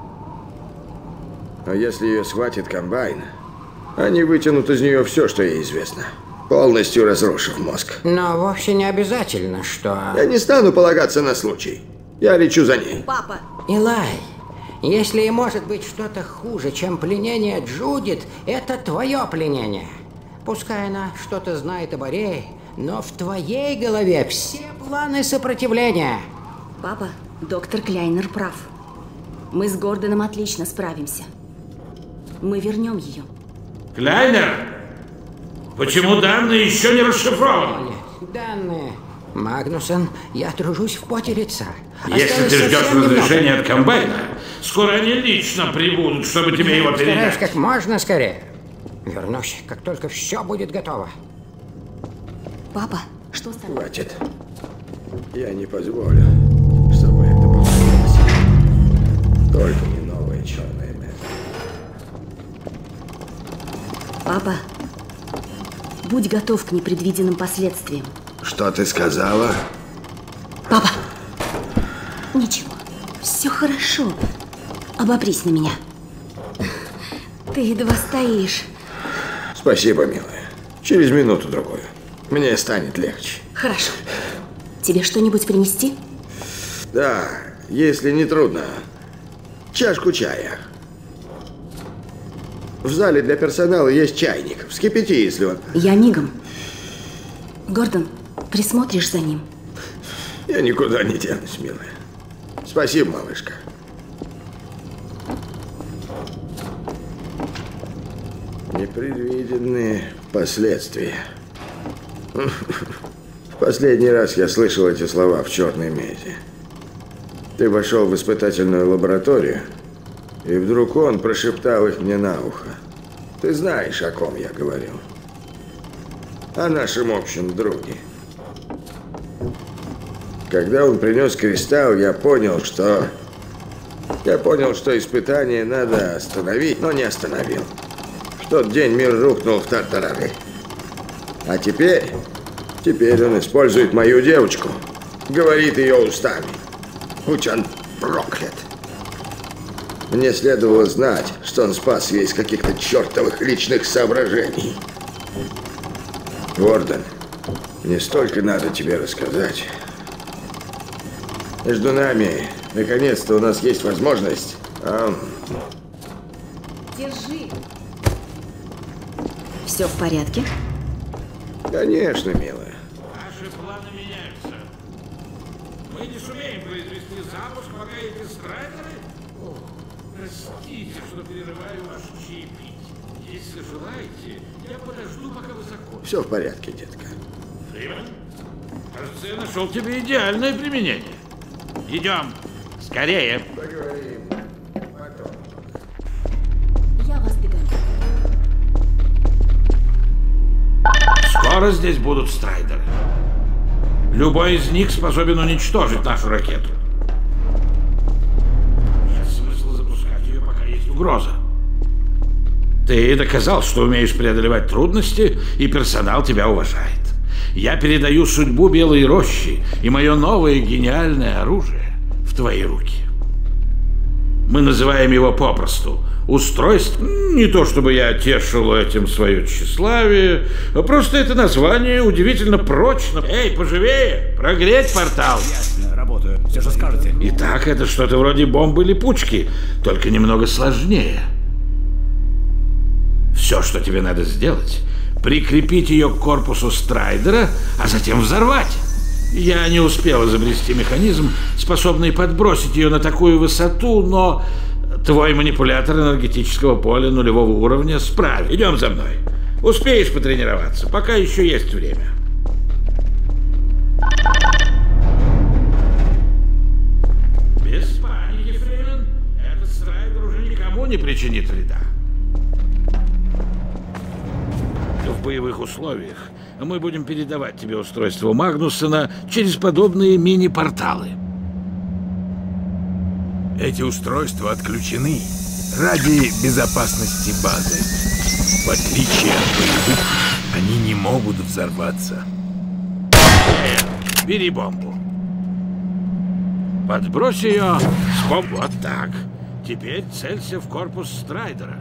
А если ее схватит комбайн, они вытянут из нее все, что ей известно, полностью разрушив мозг. Но вовсе не обязательно, что... Я не стану полагаться на случай. Я лечу за ней. Папа! Илай, если и может быть что-то хуже, чем пленение Джудит, это твое пленение. Пускай она что-то знает об Орее, но в твоей голове все планы сопротивления. Папа, доктор Кляйнер прав. Мы с Гордоном отлично справимся. Мы вернем ее. Кляйнер? Почему данные еще не расшифрованы? Данные. Магнусон, я тружусь в поте лица. Если Осталось ты ждешь совсем немного. разрешения от комбайна, скоро они лично прибудут, чтобы тебе его Стараюсь передать. как можно скорее. Вернусь, как только все будет готово. Папа, что с тобой? Хватит. Я не позволю, чтобы это повторилось. Только не новая черная меза. Папа, будь готов к непредвиденным последствиям. Что ты сказала? Папа! Ничего, все хорошо. Обопрись на меня. Ты едва стоишь. Спасибо, милая. Через минуту-другую. Мне станет легче. Хорошо. Тебе что-нибудь принести? Да, если не трудно. Чашку чая. В зале для персонала есть чайник. Вскипяти, если он... Я мигом. Гордон, присмотришь за ним? Я никуда не денусь, милая. Спасибо, малышка. Непредвиденные последствия. В последний раз я слышал эти слова в черной мезе. Ты вошел в испытательную лабораторию, и вдруг он прошептал их мне на ухо. Ты знаешь, о ком я говорю. О нашем общем друге. Когда он принес кристалл, я понял, что... Я понял, что испытание надо остановить, но не остановил. В тот день мир рухнул в тартарары. А теперь... Теперь он использует мою девочку. Говорит ее устами. Будь он проклят. Мне следовало знать, что он спас ее из каких-то чертовых личных соображений. Гордон, не столько надо тебе рассказать. Между нами, наконец-то, у нас есть возможность... А... Держи. Все в порядке? Конечно, милая. Наши планы меняются. Мы не сумеем произвести запуск, пока эти страйдеры... О, простите, что перерываю ваш чаепитие. Если желаете, я подожду, пока вы закончите. Все в порядке, детка. Фримен, кажется, я нашел тебе идеальное применение. Идем. Скорее. Поговорим потом. Я вас догоню. Скоро здесь будут страйдеры. Любой из них способен уничтожить нашу ракету. Нет смысла запускать ее, пока есть угроза. Ты доказал, что умеешь преодолевать трудности, и персонал тебя уважает. Я передаю судьбу Белой Рощи и мое новое гениальное оружие в твои руки. Мы называем его попросту устройство. Не то чтобы я тешил этим свое тщеславие, а просто это название удивительно прочно. Эй, поживее, прогреть портал. Ясно, работаю. Все, что скажете. Итак, это что-то вроде бомбы-липучки, только немного сложнее. Все, что тебе надо сделать, прикрепить ее к корпусу Страйдера, а затем взорвать. Я не успел изобрести механизм, способный подбросить ее на такую высоту, но твой манипулятор энергетического поля нулевого уровня справится. Идем за мной. Успеешь потренироваться, пока еще есть время. Без паники, Фримен. Этот Страйдер уже никому не причинит вреда. В боевых условиях мы будем передавать тебе устройство Магнуссона через подобные мини-порталы. Эти устройства отключены ради безопасности базы. В отличие от боевых, они не могут взорваться. Э, бери бомбу. Подбрось ее с бомбой. Вот так. Теперь целься в корпус Страйдера.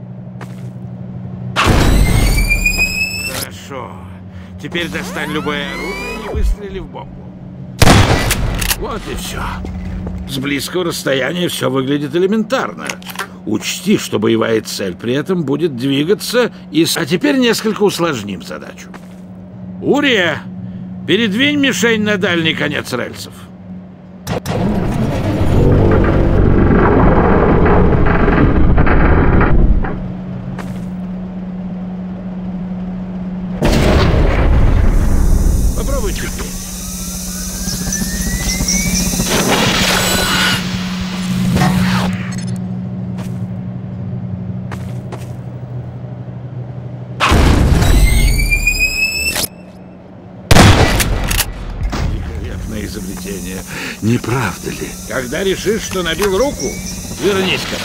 Хорошо. Теперь достань любое оружие и выстрели в бомбу. Вот и все. С близкого расстояния все выглядит элементарно. Учти, что боевая цель при этом будет двигаться и... А теперь несколько усложним задачу. Урия, передвинь мишень на дальний конец рельсов. Попробуй теперь. Изобретение, не правда ли? Когда решишь, что набил руку, вернись ко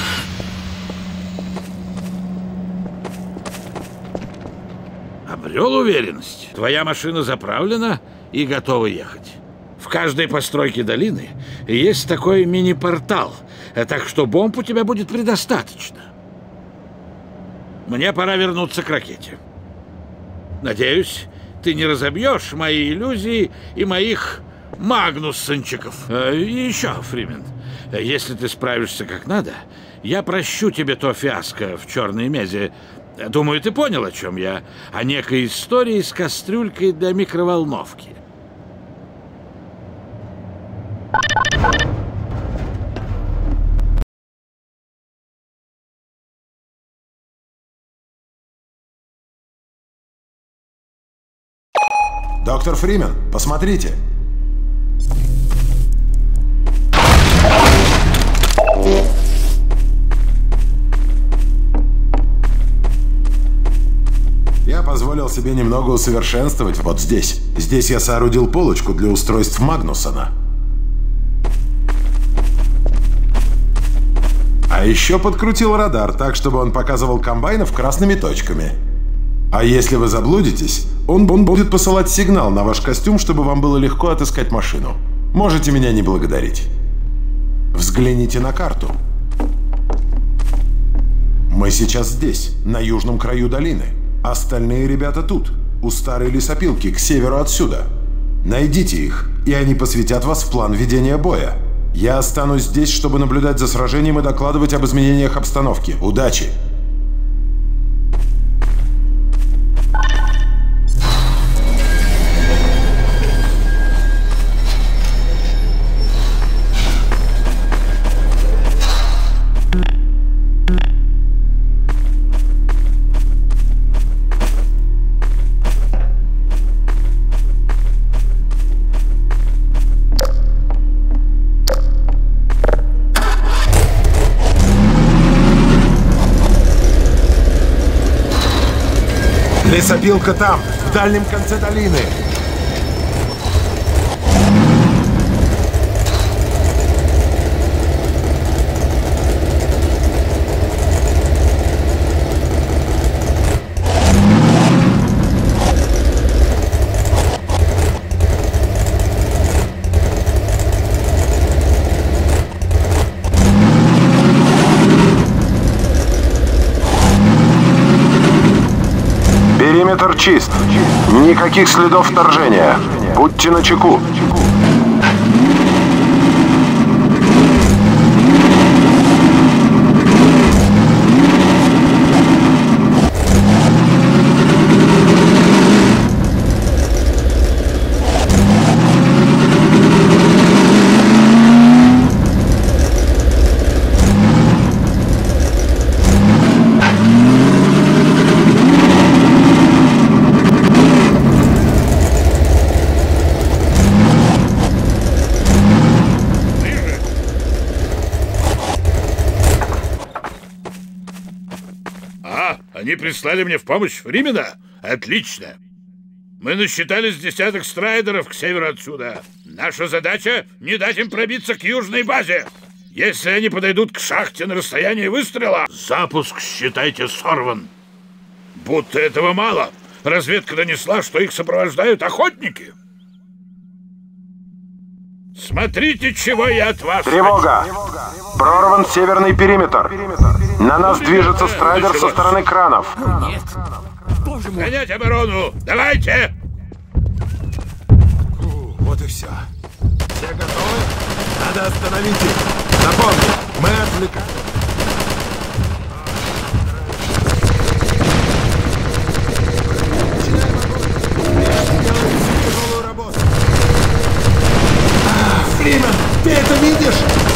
мне. Обрел уверенность. Твоя машина заправлена и готова ехать. В каждой постройке долины есть такой мини-портал, так что бомб у тебя будет предостаточно. Мне пора вернуться к ракете. Надеюсь, ты не разобьешь мои иллюзии и моих Магнуссончиков. И еще, Фримен, если ты справишься как надо, я прощу тебе то фиаско в Черной Мезе. Думаю, ты понял, о чем я. О некой истории с кастрюлькой для микроволновки. Доктор Фримен, посмотрите. Я позволил себе немного усовершенствовать вот здесь. Здесь я соорудил полочку для устройств Магнуссона. А еще подкрутил радар так, чтобы он показывал комбайнов красными точками. А если вы заблудитесь, он, он будет посылать сигнал на ваш костюм, чтобы вам было легко отыскать машину. Можете меня не благодарить. Взгляните на карту. Мы сейчас здесь, на южном краю долины. Остальные ребята тут, у старой лесопилки, к северу отсюда. Найдите их, и они посвятят вас в план ведения боя. Я останусь здесь, чтобы наблюдать за сражением и докладывать об изменениях обстановки. Удачи! Лесопилка там, в дальнем конце долины. Периметр чист. Никаких следов вторжения. Будьте начеку. Они прислали мне в помощь Фримена? Отлично. Мы насчитали с десяток страйдеров к северу отсюда. Наша задача — не дать им пробиться к южной базе. Если они подойдут к шахте на расстоянии выстрела, запуск, считайте, сорван. Будто этого мало. Разведка донесла, что их сопровождают охотники. Смотрите, чего я от вас Тревога! хочу. Прорван северный периметр. На нас движется страйдер со стороны кранов. Нет. Боже мой. Занять оборону! Давайте! Вот и все. Все готовы? Надо остановить их. Напомню, мы отвлекаем. Фримен, ты это видишь?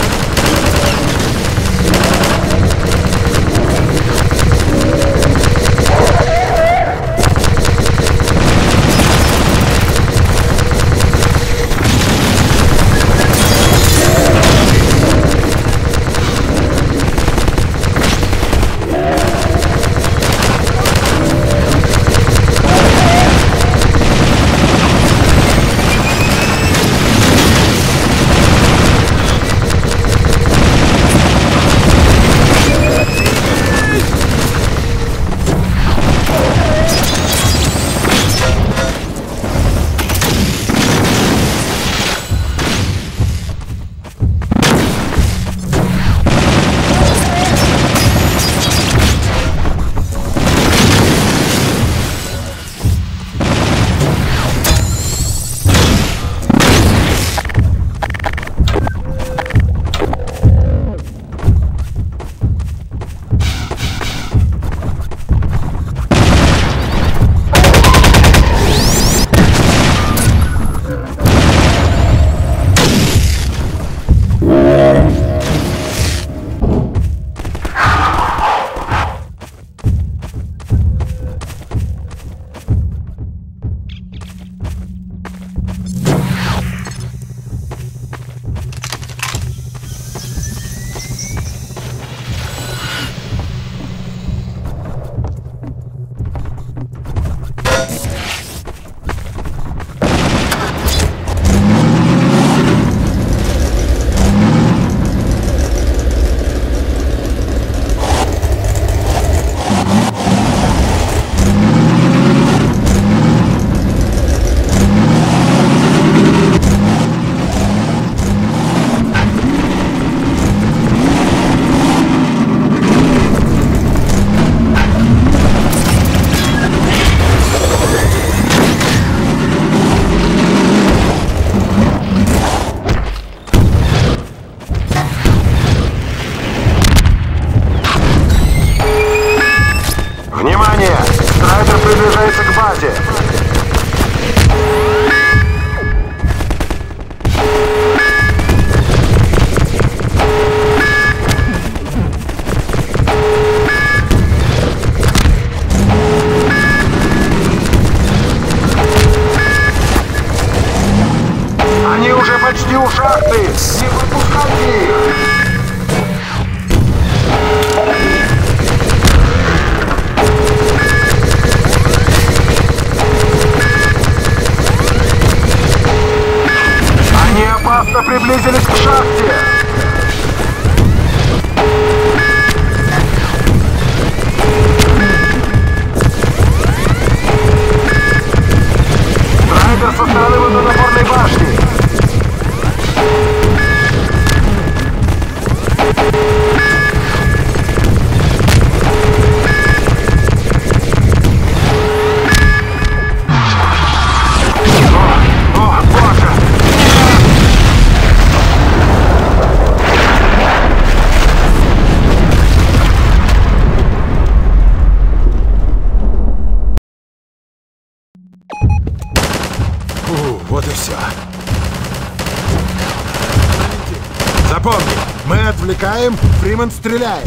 Почти у шахты! Не выпускайте их! Они опасно приблизились к шахте! Страйдер со стороны водонапорной башни! Запомни, мы отвлекаем, Фриман стреляет.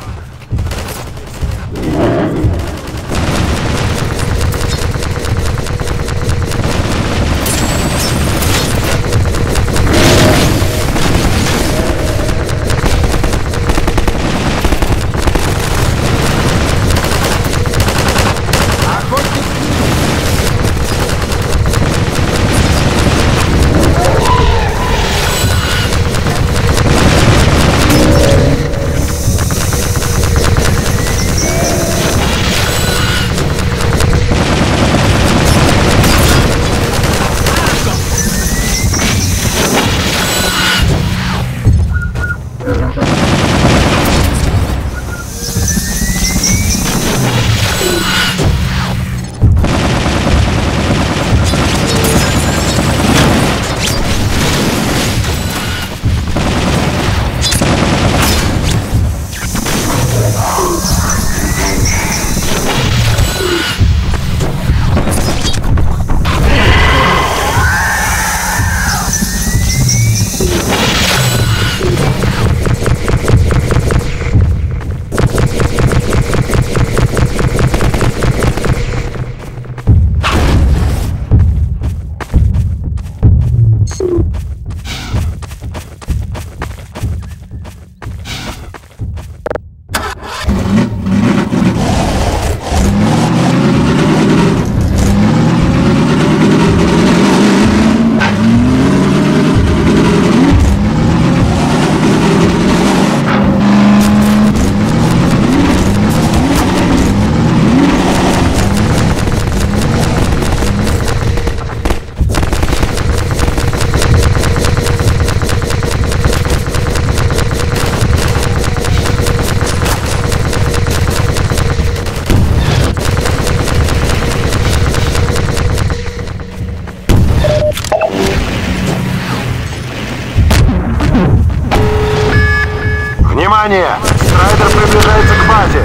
Внимание! Страйдер приближается к базе!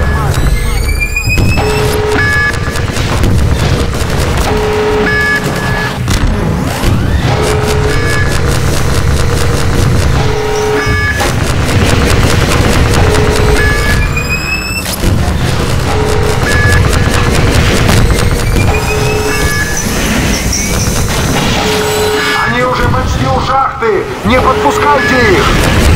Они уже почти у шахты! Не подпускайте их!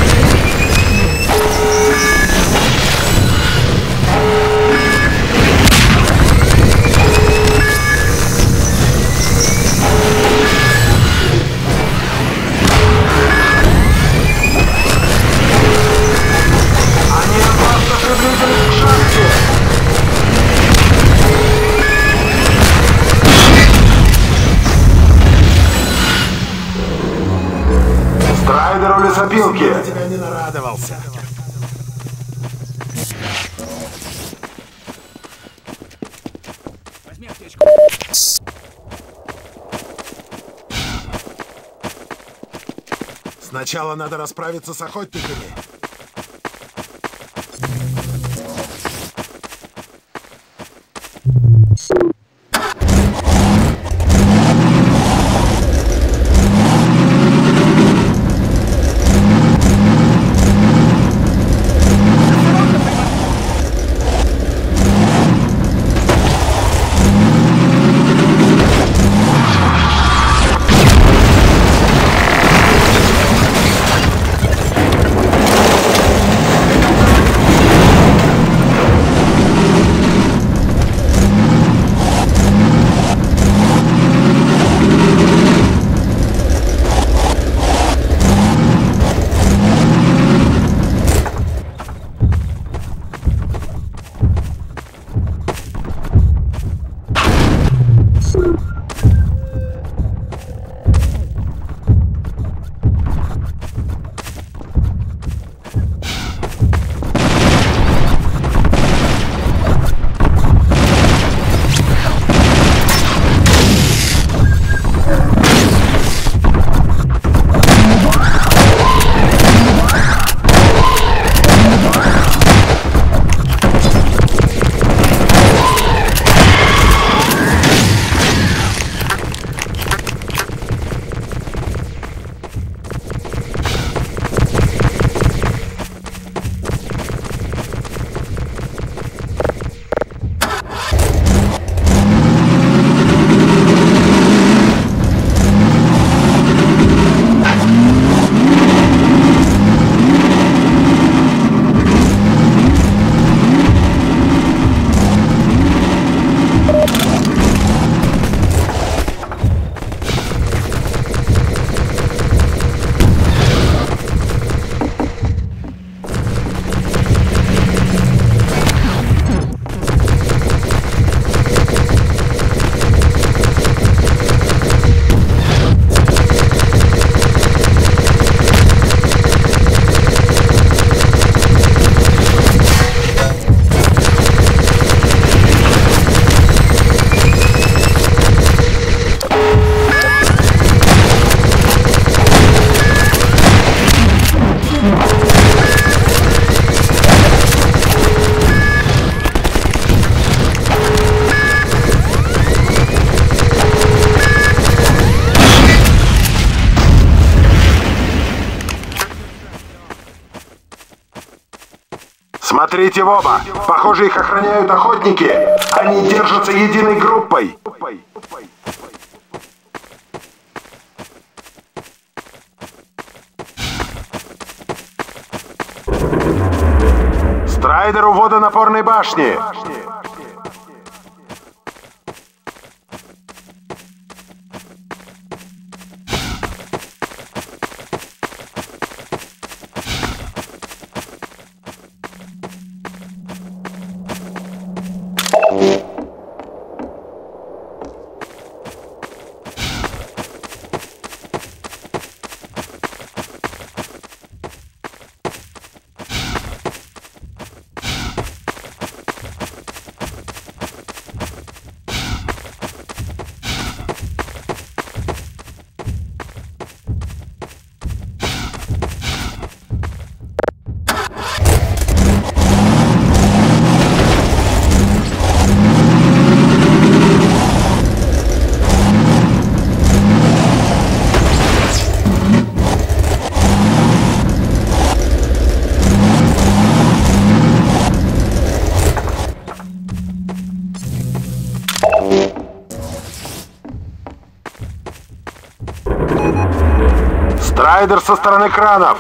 Страйдеру лесопилки! Я тебя не нарадовался. Возьми аптечку. Сначала надо расправиться с охотниками. Смотрите в оба. Похоже, их охраняют охотники. Они держатся единой группой. Страйдер у водонапорной башни. Страйдер со стороны кранов.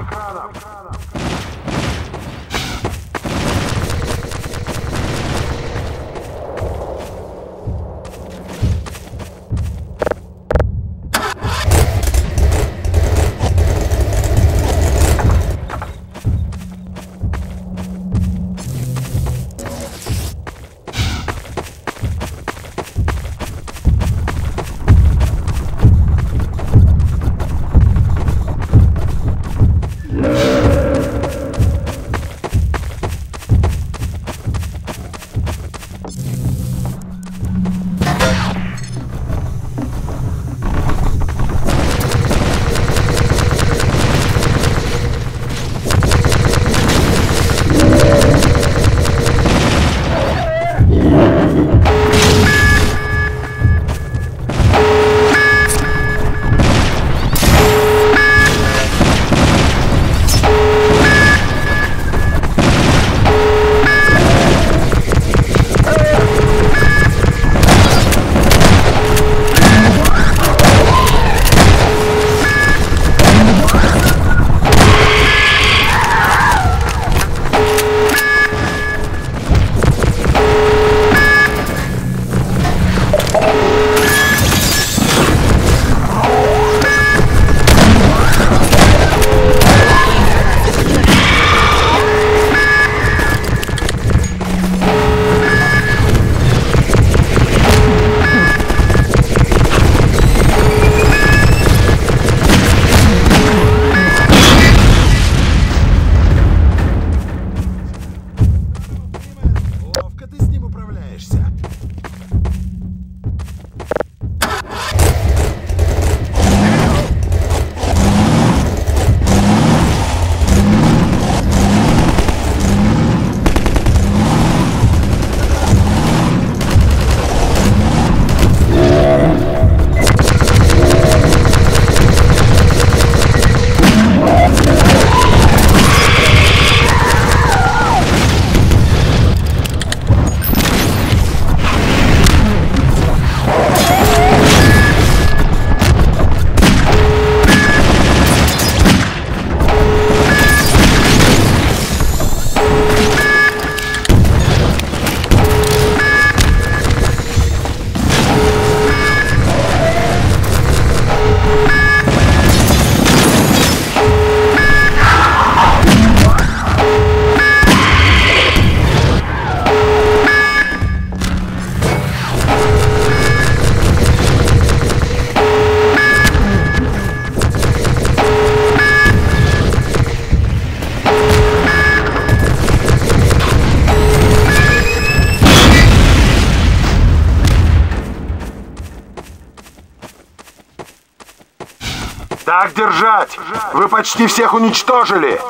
Так держать! Вы почти всех уничтожили!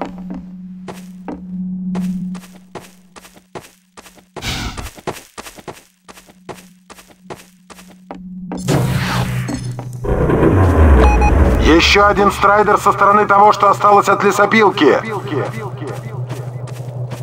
Еще один страйдер со стороны того, что осталось от лесопилки.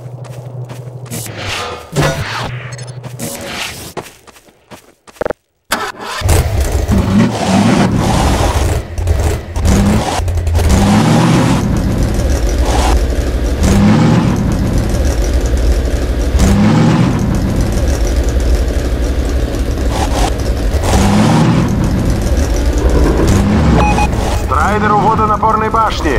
Страйдер у водонапорной башни.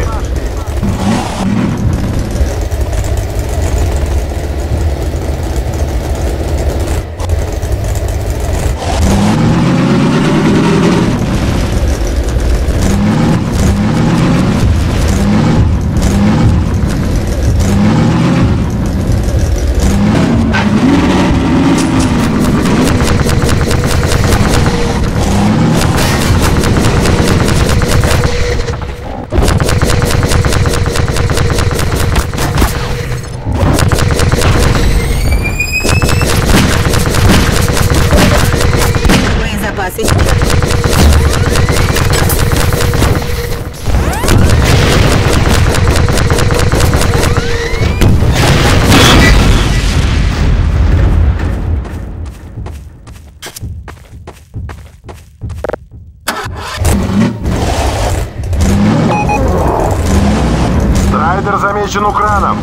Страйдер замечен Украном.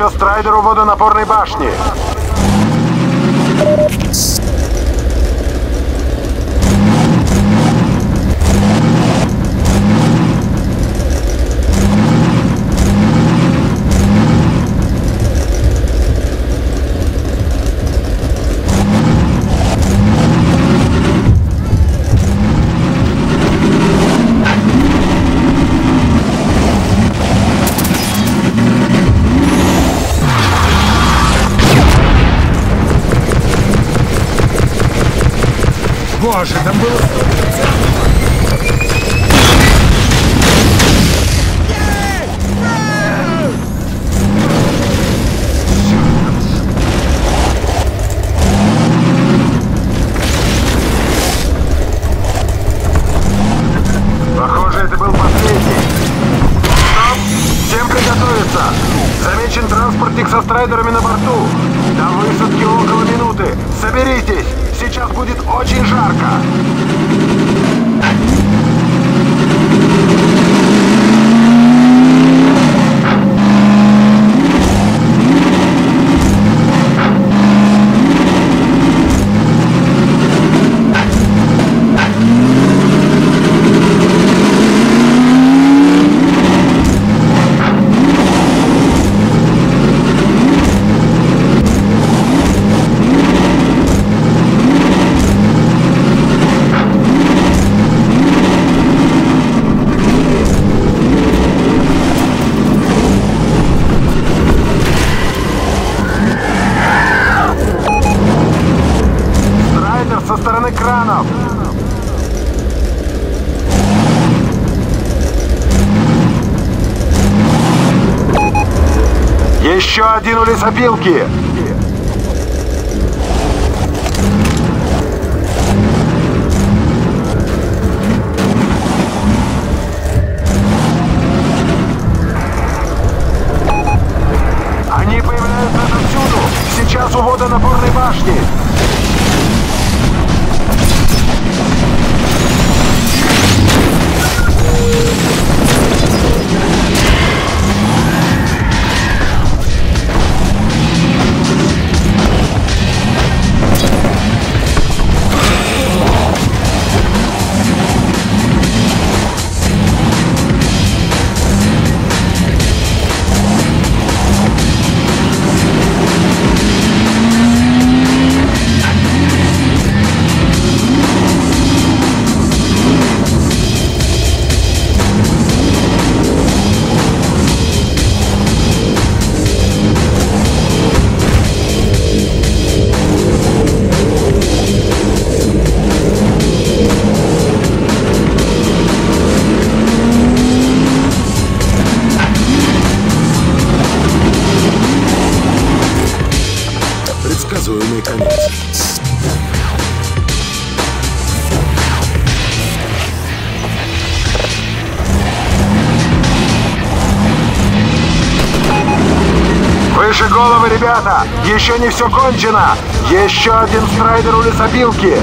еще Страйдер у водонапорной башни. Боже, там было... Похоже, это был последний. Стоп! Всем приготовиться! Замечен транспортник со страйдерами на борту. До высадки около минуты. Соберитесь! Сейчас будет очень жарко. Со стороны кранов. Еще один у лесопилки. Они появляются отовсюду. Сейчас у водонапорной башни. Предсказуемый конец. Выше головы, ребята! Еще не все кончено! Еще один страйдер у лесопилки!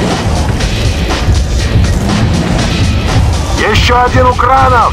Еще один у кранов!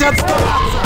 отставаться!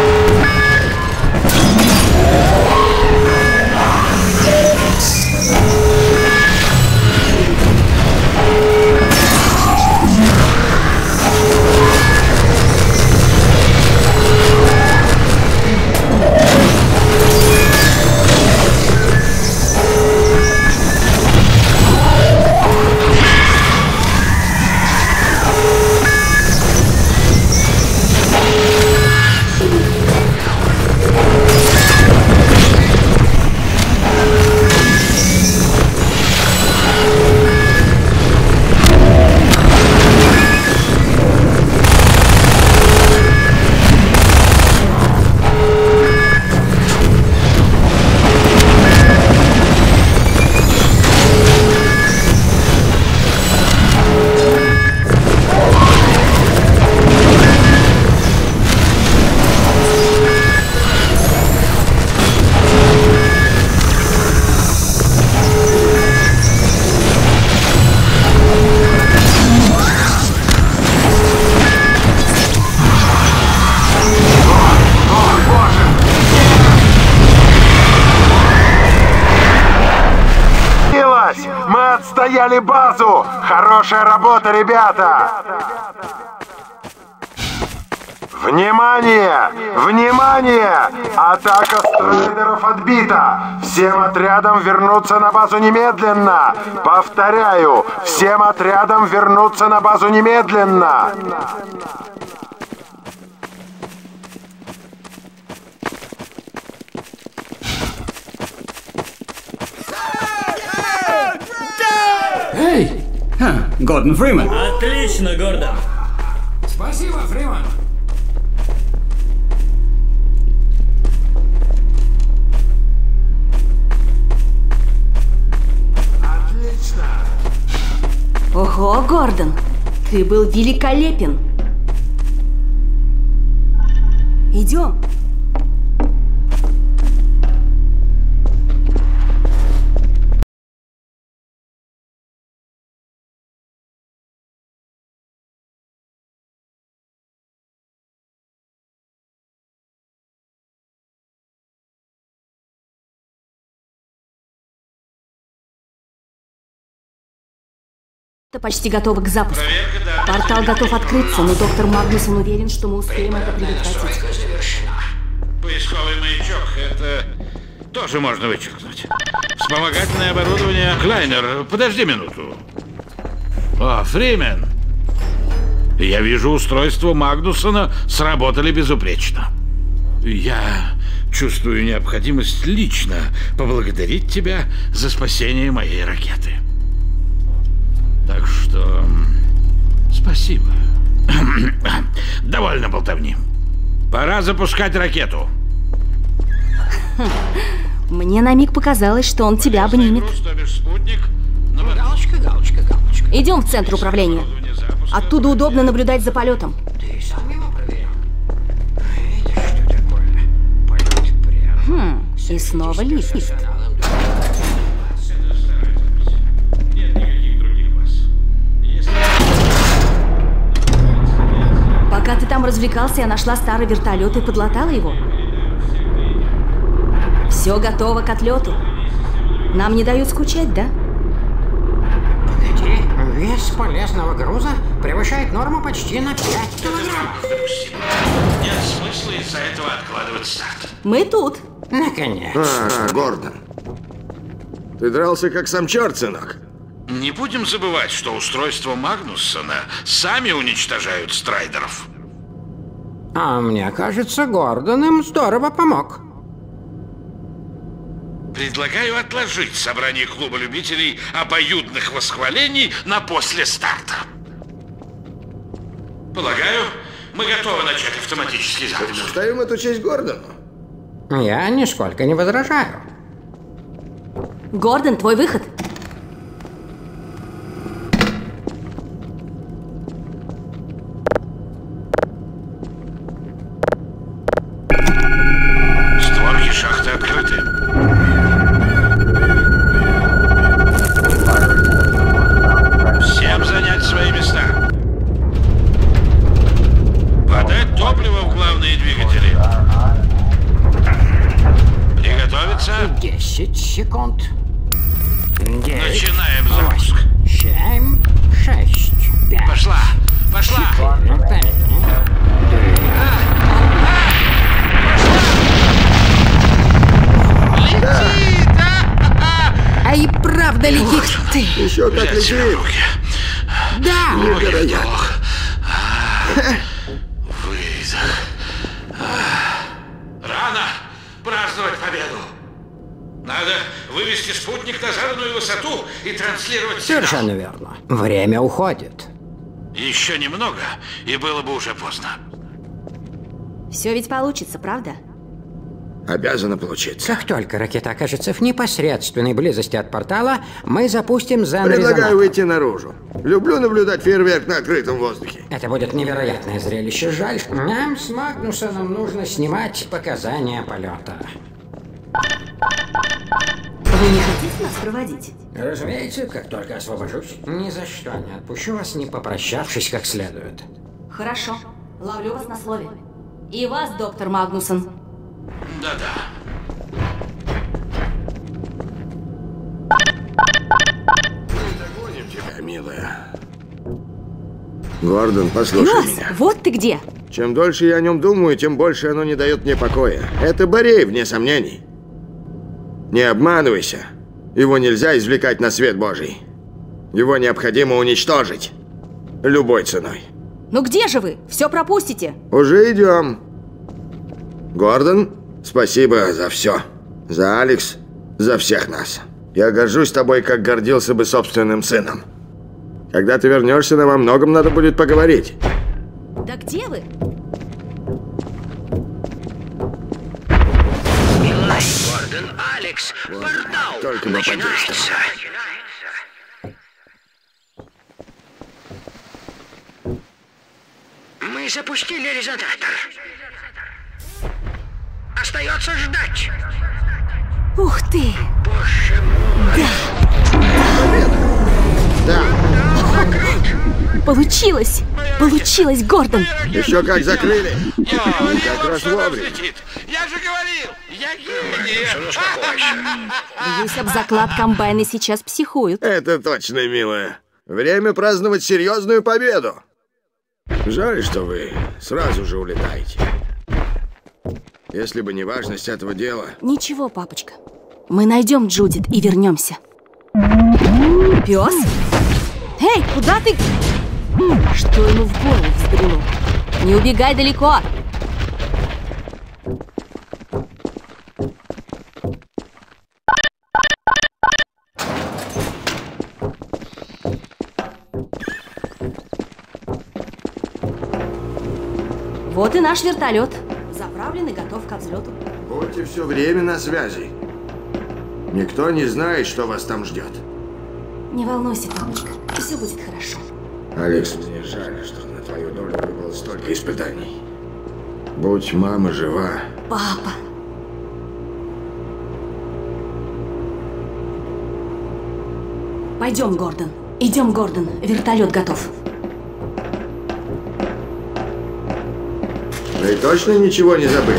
Отстояли базу! Хорошая работа, ребята! Внимание! Внимание! Атака страйдеров отбита! Всем отрядам вернуться на базу немедленно! Повторяю, всем отрядам вернуться на базу немедленно! Эй! Ха, Гордон Фриман. Отлично, Гордон. Спасибо, Фриман. Отлично. Ого, Гордон, ты был великолепен. Идем. Это почти готово к запуску. Портал готов открыться, но доктор Магнусон уверен, что мы успеем это предотвратить. Поисковый маячок, это тоже можно вычеркнуть. Вспомогательное оборудование. Клайнер, подожди минуту. О, Фримен. Я вижу, устройства Магнусона сработали безупречно. Я чувствую необходимость лично поблагодарить тебя за спасение моей ракеты. Так что... спасибо. Довольно болтовни. Пора запускать ракету. Мне на миг показалось, что он тебя обнимет. Галочка, галочка, галочка. Идем в центр управления. Оттуда удобно наблюдать за полетом. Ты сам его проверил? Видишь, что такое? Полет прямо. Хм, и снова лифт. Пока ты там развлекался, я нашла старый вертолет и подлатала его. Все готово к отлету. Нам не дают скучать, да? Погоди, вес полезного груза превышает норму почти на пять килограммов. Нет смысла из-за этого откладывать старт. Мы тут. Наконец. А, Гордон. Ты дрался как сам черт, сынок. Не будем забывать, что устройства Магнуссона сами уничтожают страйдеров. А мне кажется, Гордон им здорово помог. Предлагаю отложить собрание клуба любителей обоюдных восхвалений на после старта. Полагаю, мы готовы начать автоматический запуск. Оставим эту честь Гордону. Я нисколько не возражаю. Гордон, твой выход. Створки шахты открыты. Всем занять свои места. Подать топливо. топлива в главные двигатели. Приготовиться. Десять секунд. Девять. Начинаем запуск. Семь, шесть, пять. Пошла, пошла. Четыре, три, Летит, а? А и правда летит. Ты. Еще как Взять себя в летит. руки. Да. Невероятно. Выдох. Рано праздновать победу. Надо вывести спутник на заданную высоту и транслировать сигнал. Совершенно верно. Время уходит. Еще немного, и было бы уже поздно. Все ведь получится, правда? Обязано получиться. Как только ракета окажется в непосредственной близости от портала, мы запустим зону-резонатор. Предлагаю выйти наружу. Люблю наблюдать фейерверк на открытом воздухе. Это будет невероятное зрелище. Жаль, нам с Магнусоном нужно снимать показания полета. Вы не хотите нас проводить? Разумеется, как только освобожусь. Ни за что не отпущу вас, не попрощавшись как следует. Хорошо. Ловлю вас на слове. И вас, доктор Магнусон. Да-да. Мы догоним тебя, милая. Гордон, послушай Пёс, меня. вот ты где. Чем дольше я о нем думаю, тем больше оно не дает мне покоя. Это Борей, вне сомнений. Не обманывайся. Его нельзя извлекать на свет Божий. Его необходимо уничтожить. Любой ценой. Ну где же вы? Все пропустите. Уже идем. Гордон, спасибо за все. За Алекс, за всех нас. Я горжусь тобой, как гордился бы собственным сыном. Когда ты вернешься, нам о многом надо будет поговорить. Да где вы? Илай, Гордон, Алекс, портал Только бы начинается. Мы запустили резонатор. Остается ждать. Ух ты! Боже мой! Да. Получилось! Получилось, Гордон! Еще как закрыли. Я говорил Как вам, раз что нас вовремя. летит. Я же говорил, я гений. Боюсь, об заклад комбайны сейчас психуют. Это точно, милая. Время праздновать серьезную победу. Жаль, что вы сразу же улетаете. Если бы не важность этого дела... Ничего, папочка. Мы найдем Джудит и вернемся. Пес? Эй, куда ты? Что ему в голову взбрело? Не убегай далеко! Вот и наш вертолет. Заправлен и готов ко взлету. Будьте все время на связи. Никто не знает, что вас там ждет. Не волнуйся, папочка. Все будет хорошо. Алекс, мне жаль, что на твою долю выпало столько испытаний. Будь мама жива. Папа. Пойдем, Гордон. Идем, Гордон. Вертолет готов. Вы точно ничего не забыли?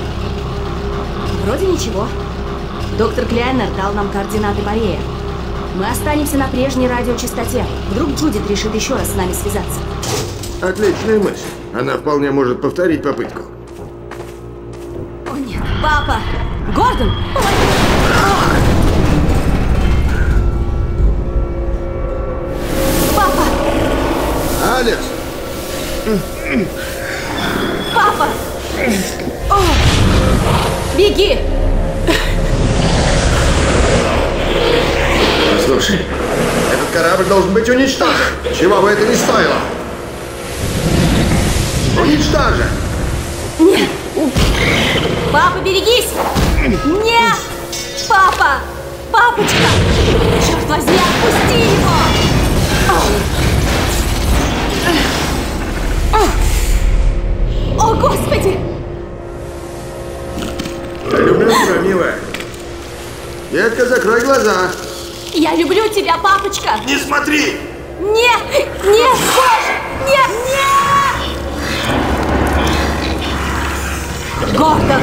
Вроде ничего. Доктор Кляйнер дал нам координаты Борея. Мы останемся на прежней радиочастоте. Вдруг Джудит решит еще раз с нами связаться. Отличная мысль. Она вполне может повторить попытку. О нет, папа! Гордон! Папа! Алекс! Папа! О! Беги! Послушай, этот корабль должен быть уничтожен. Чего бы это ни стоило. Уничтожен! Нет! Папа, берегись! Нет! Папа! Папочка! Черт возьми, отпусти его! О, Господи! Я люблю тебя, милая. Детка, закрой глаза. Я люблю тебя, папочка! Не смотри! Нет! Нет, Боже! Нет! Нет! Гордон!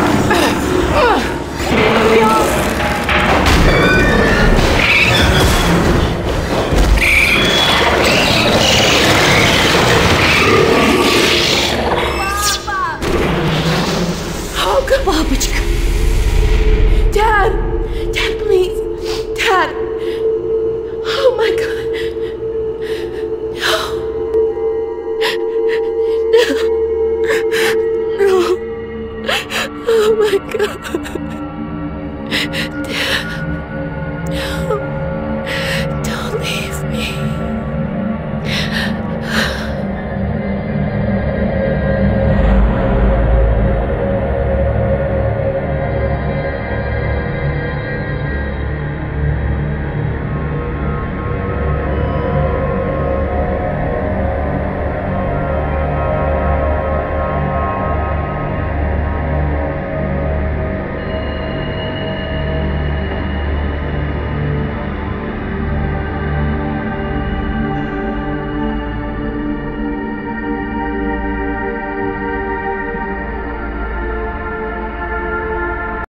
Папочка! Dad! Dad, please! Dad! Oh my God! No! No! Oh my God!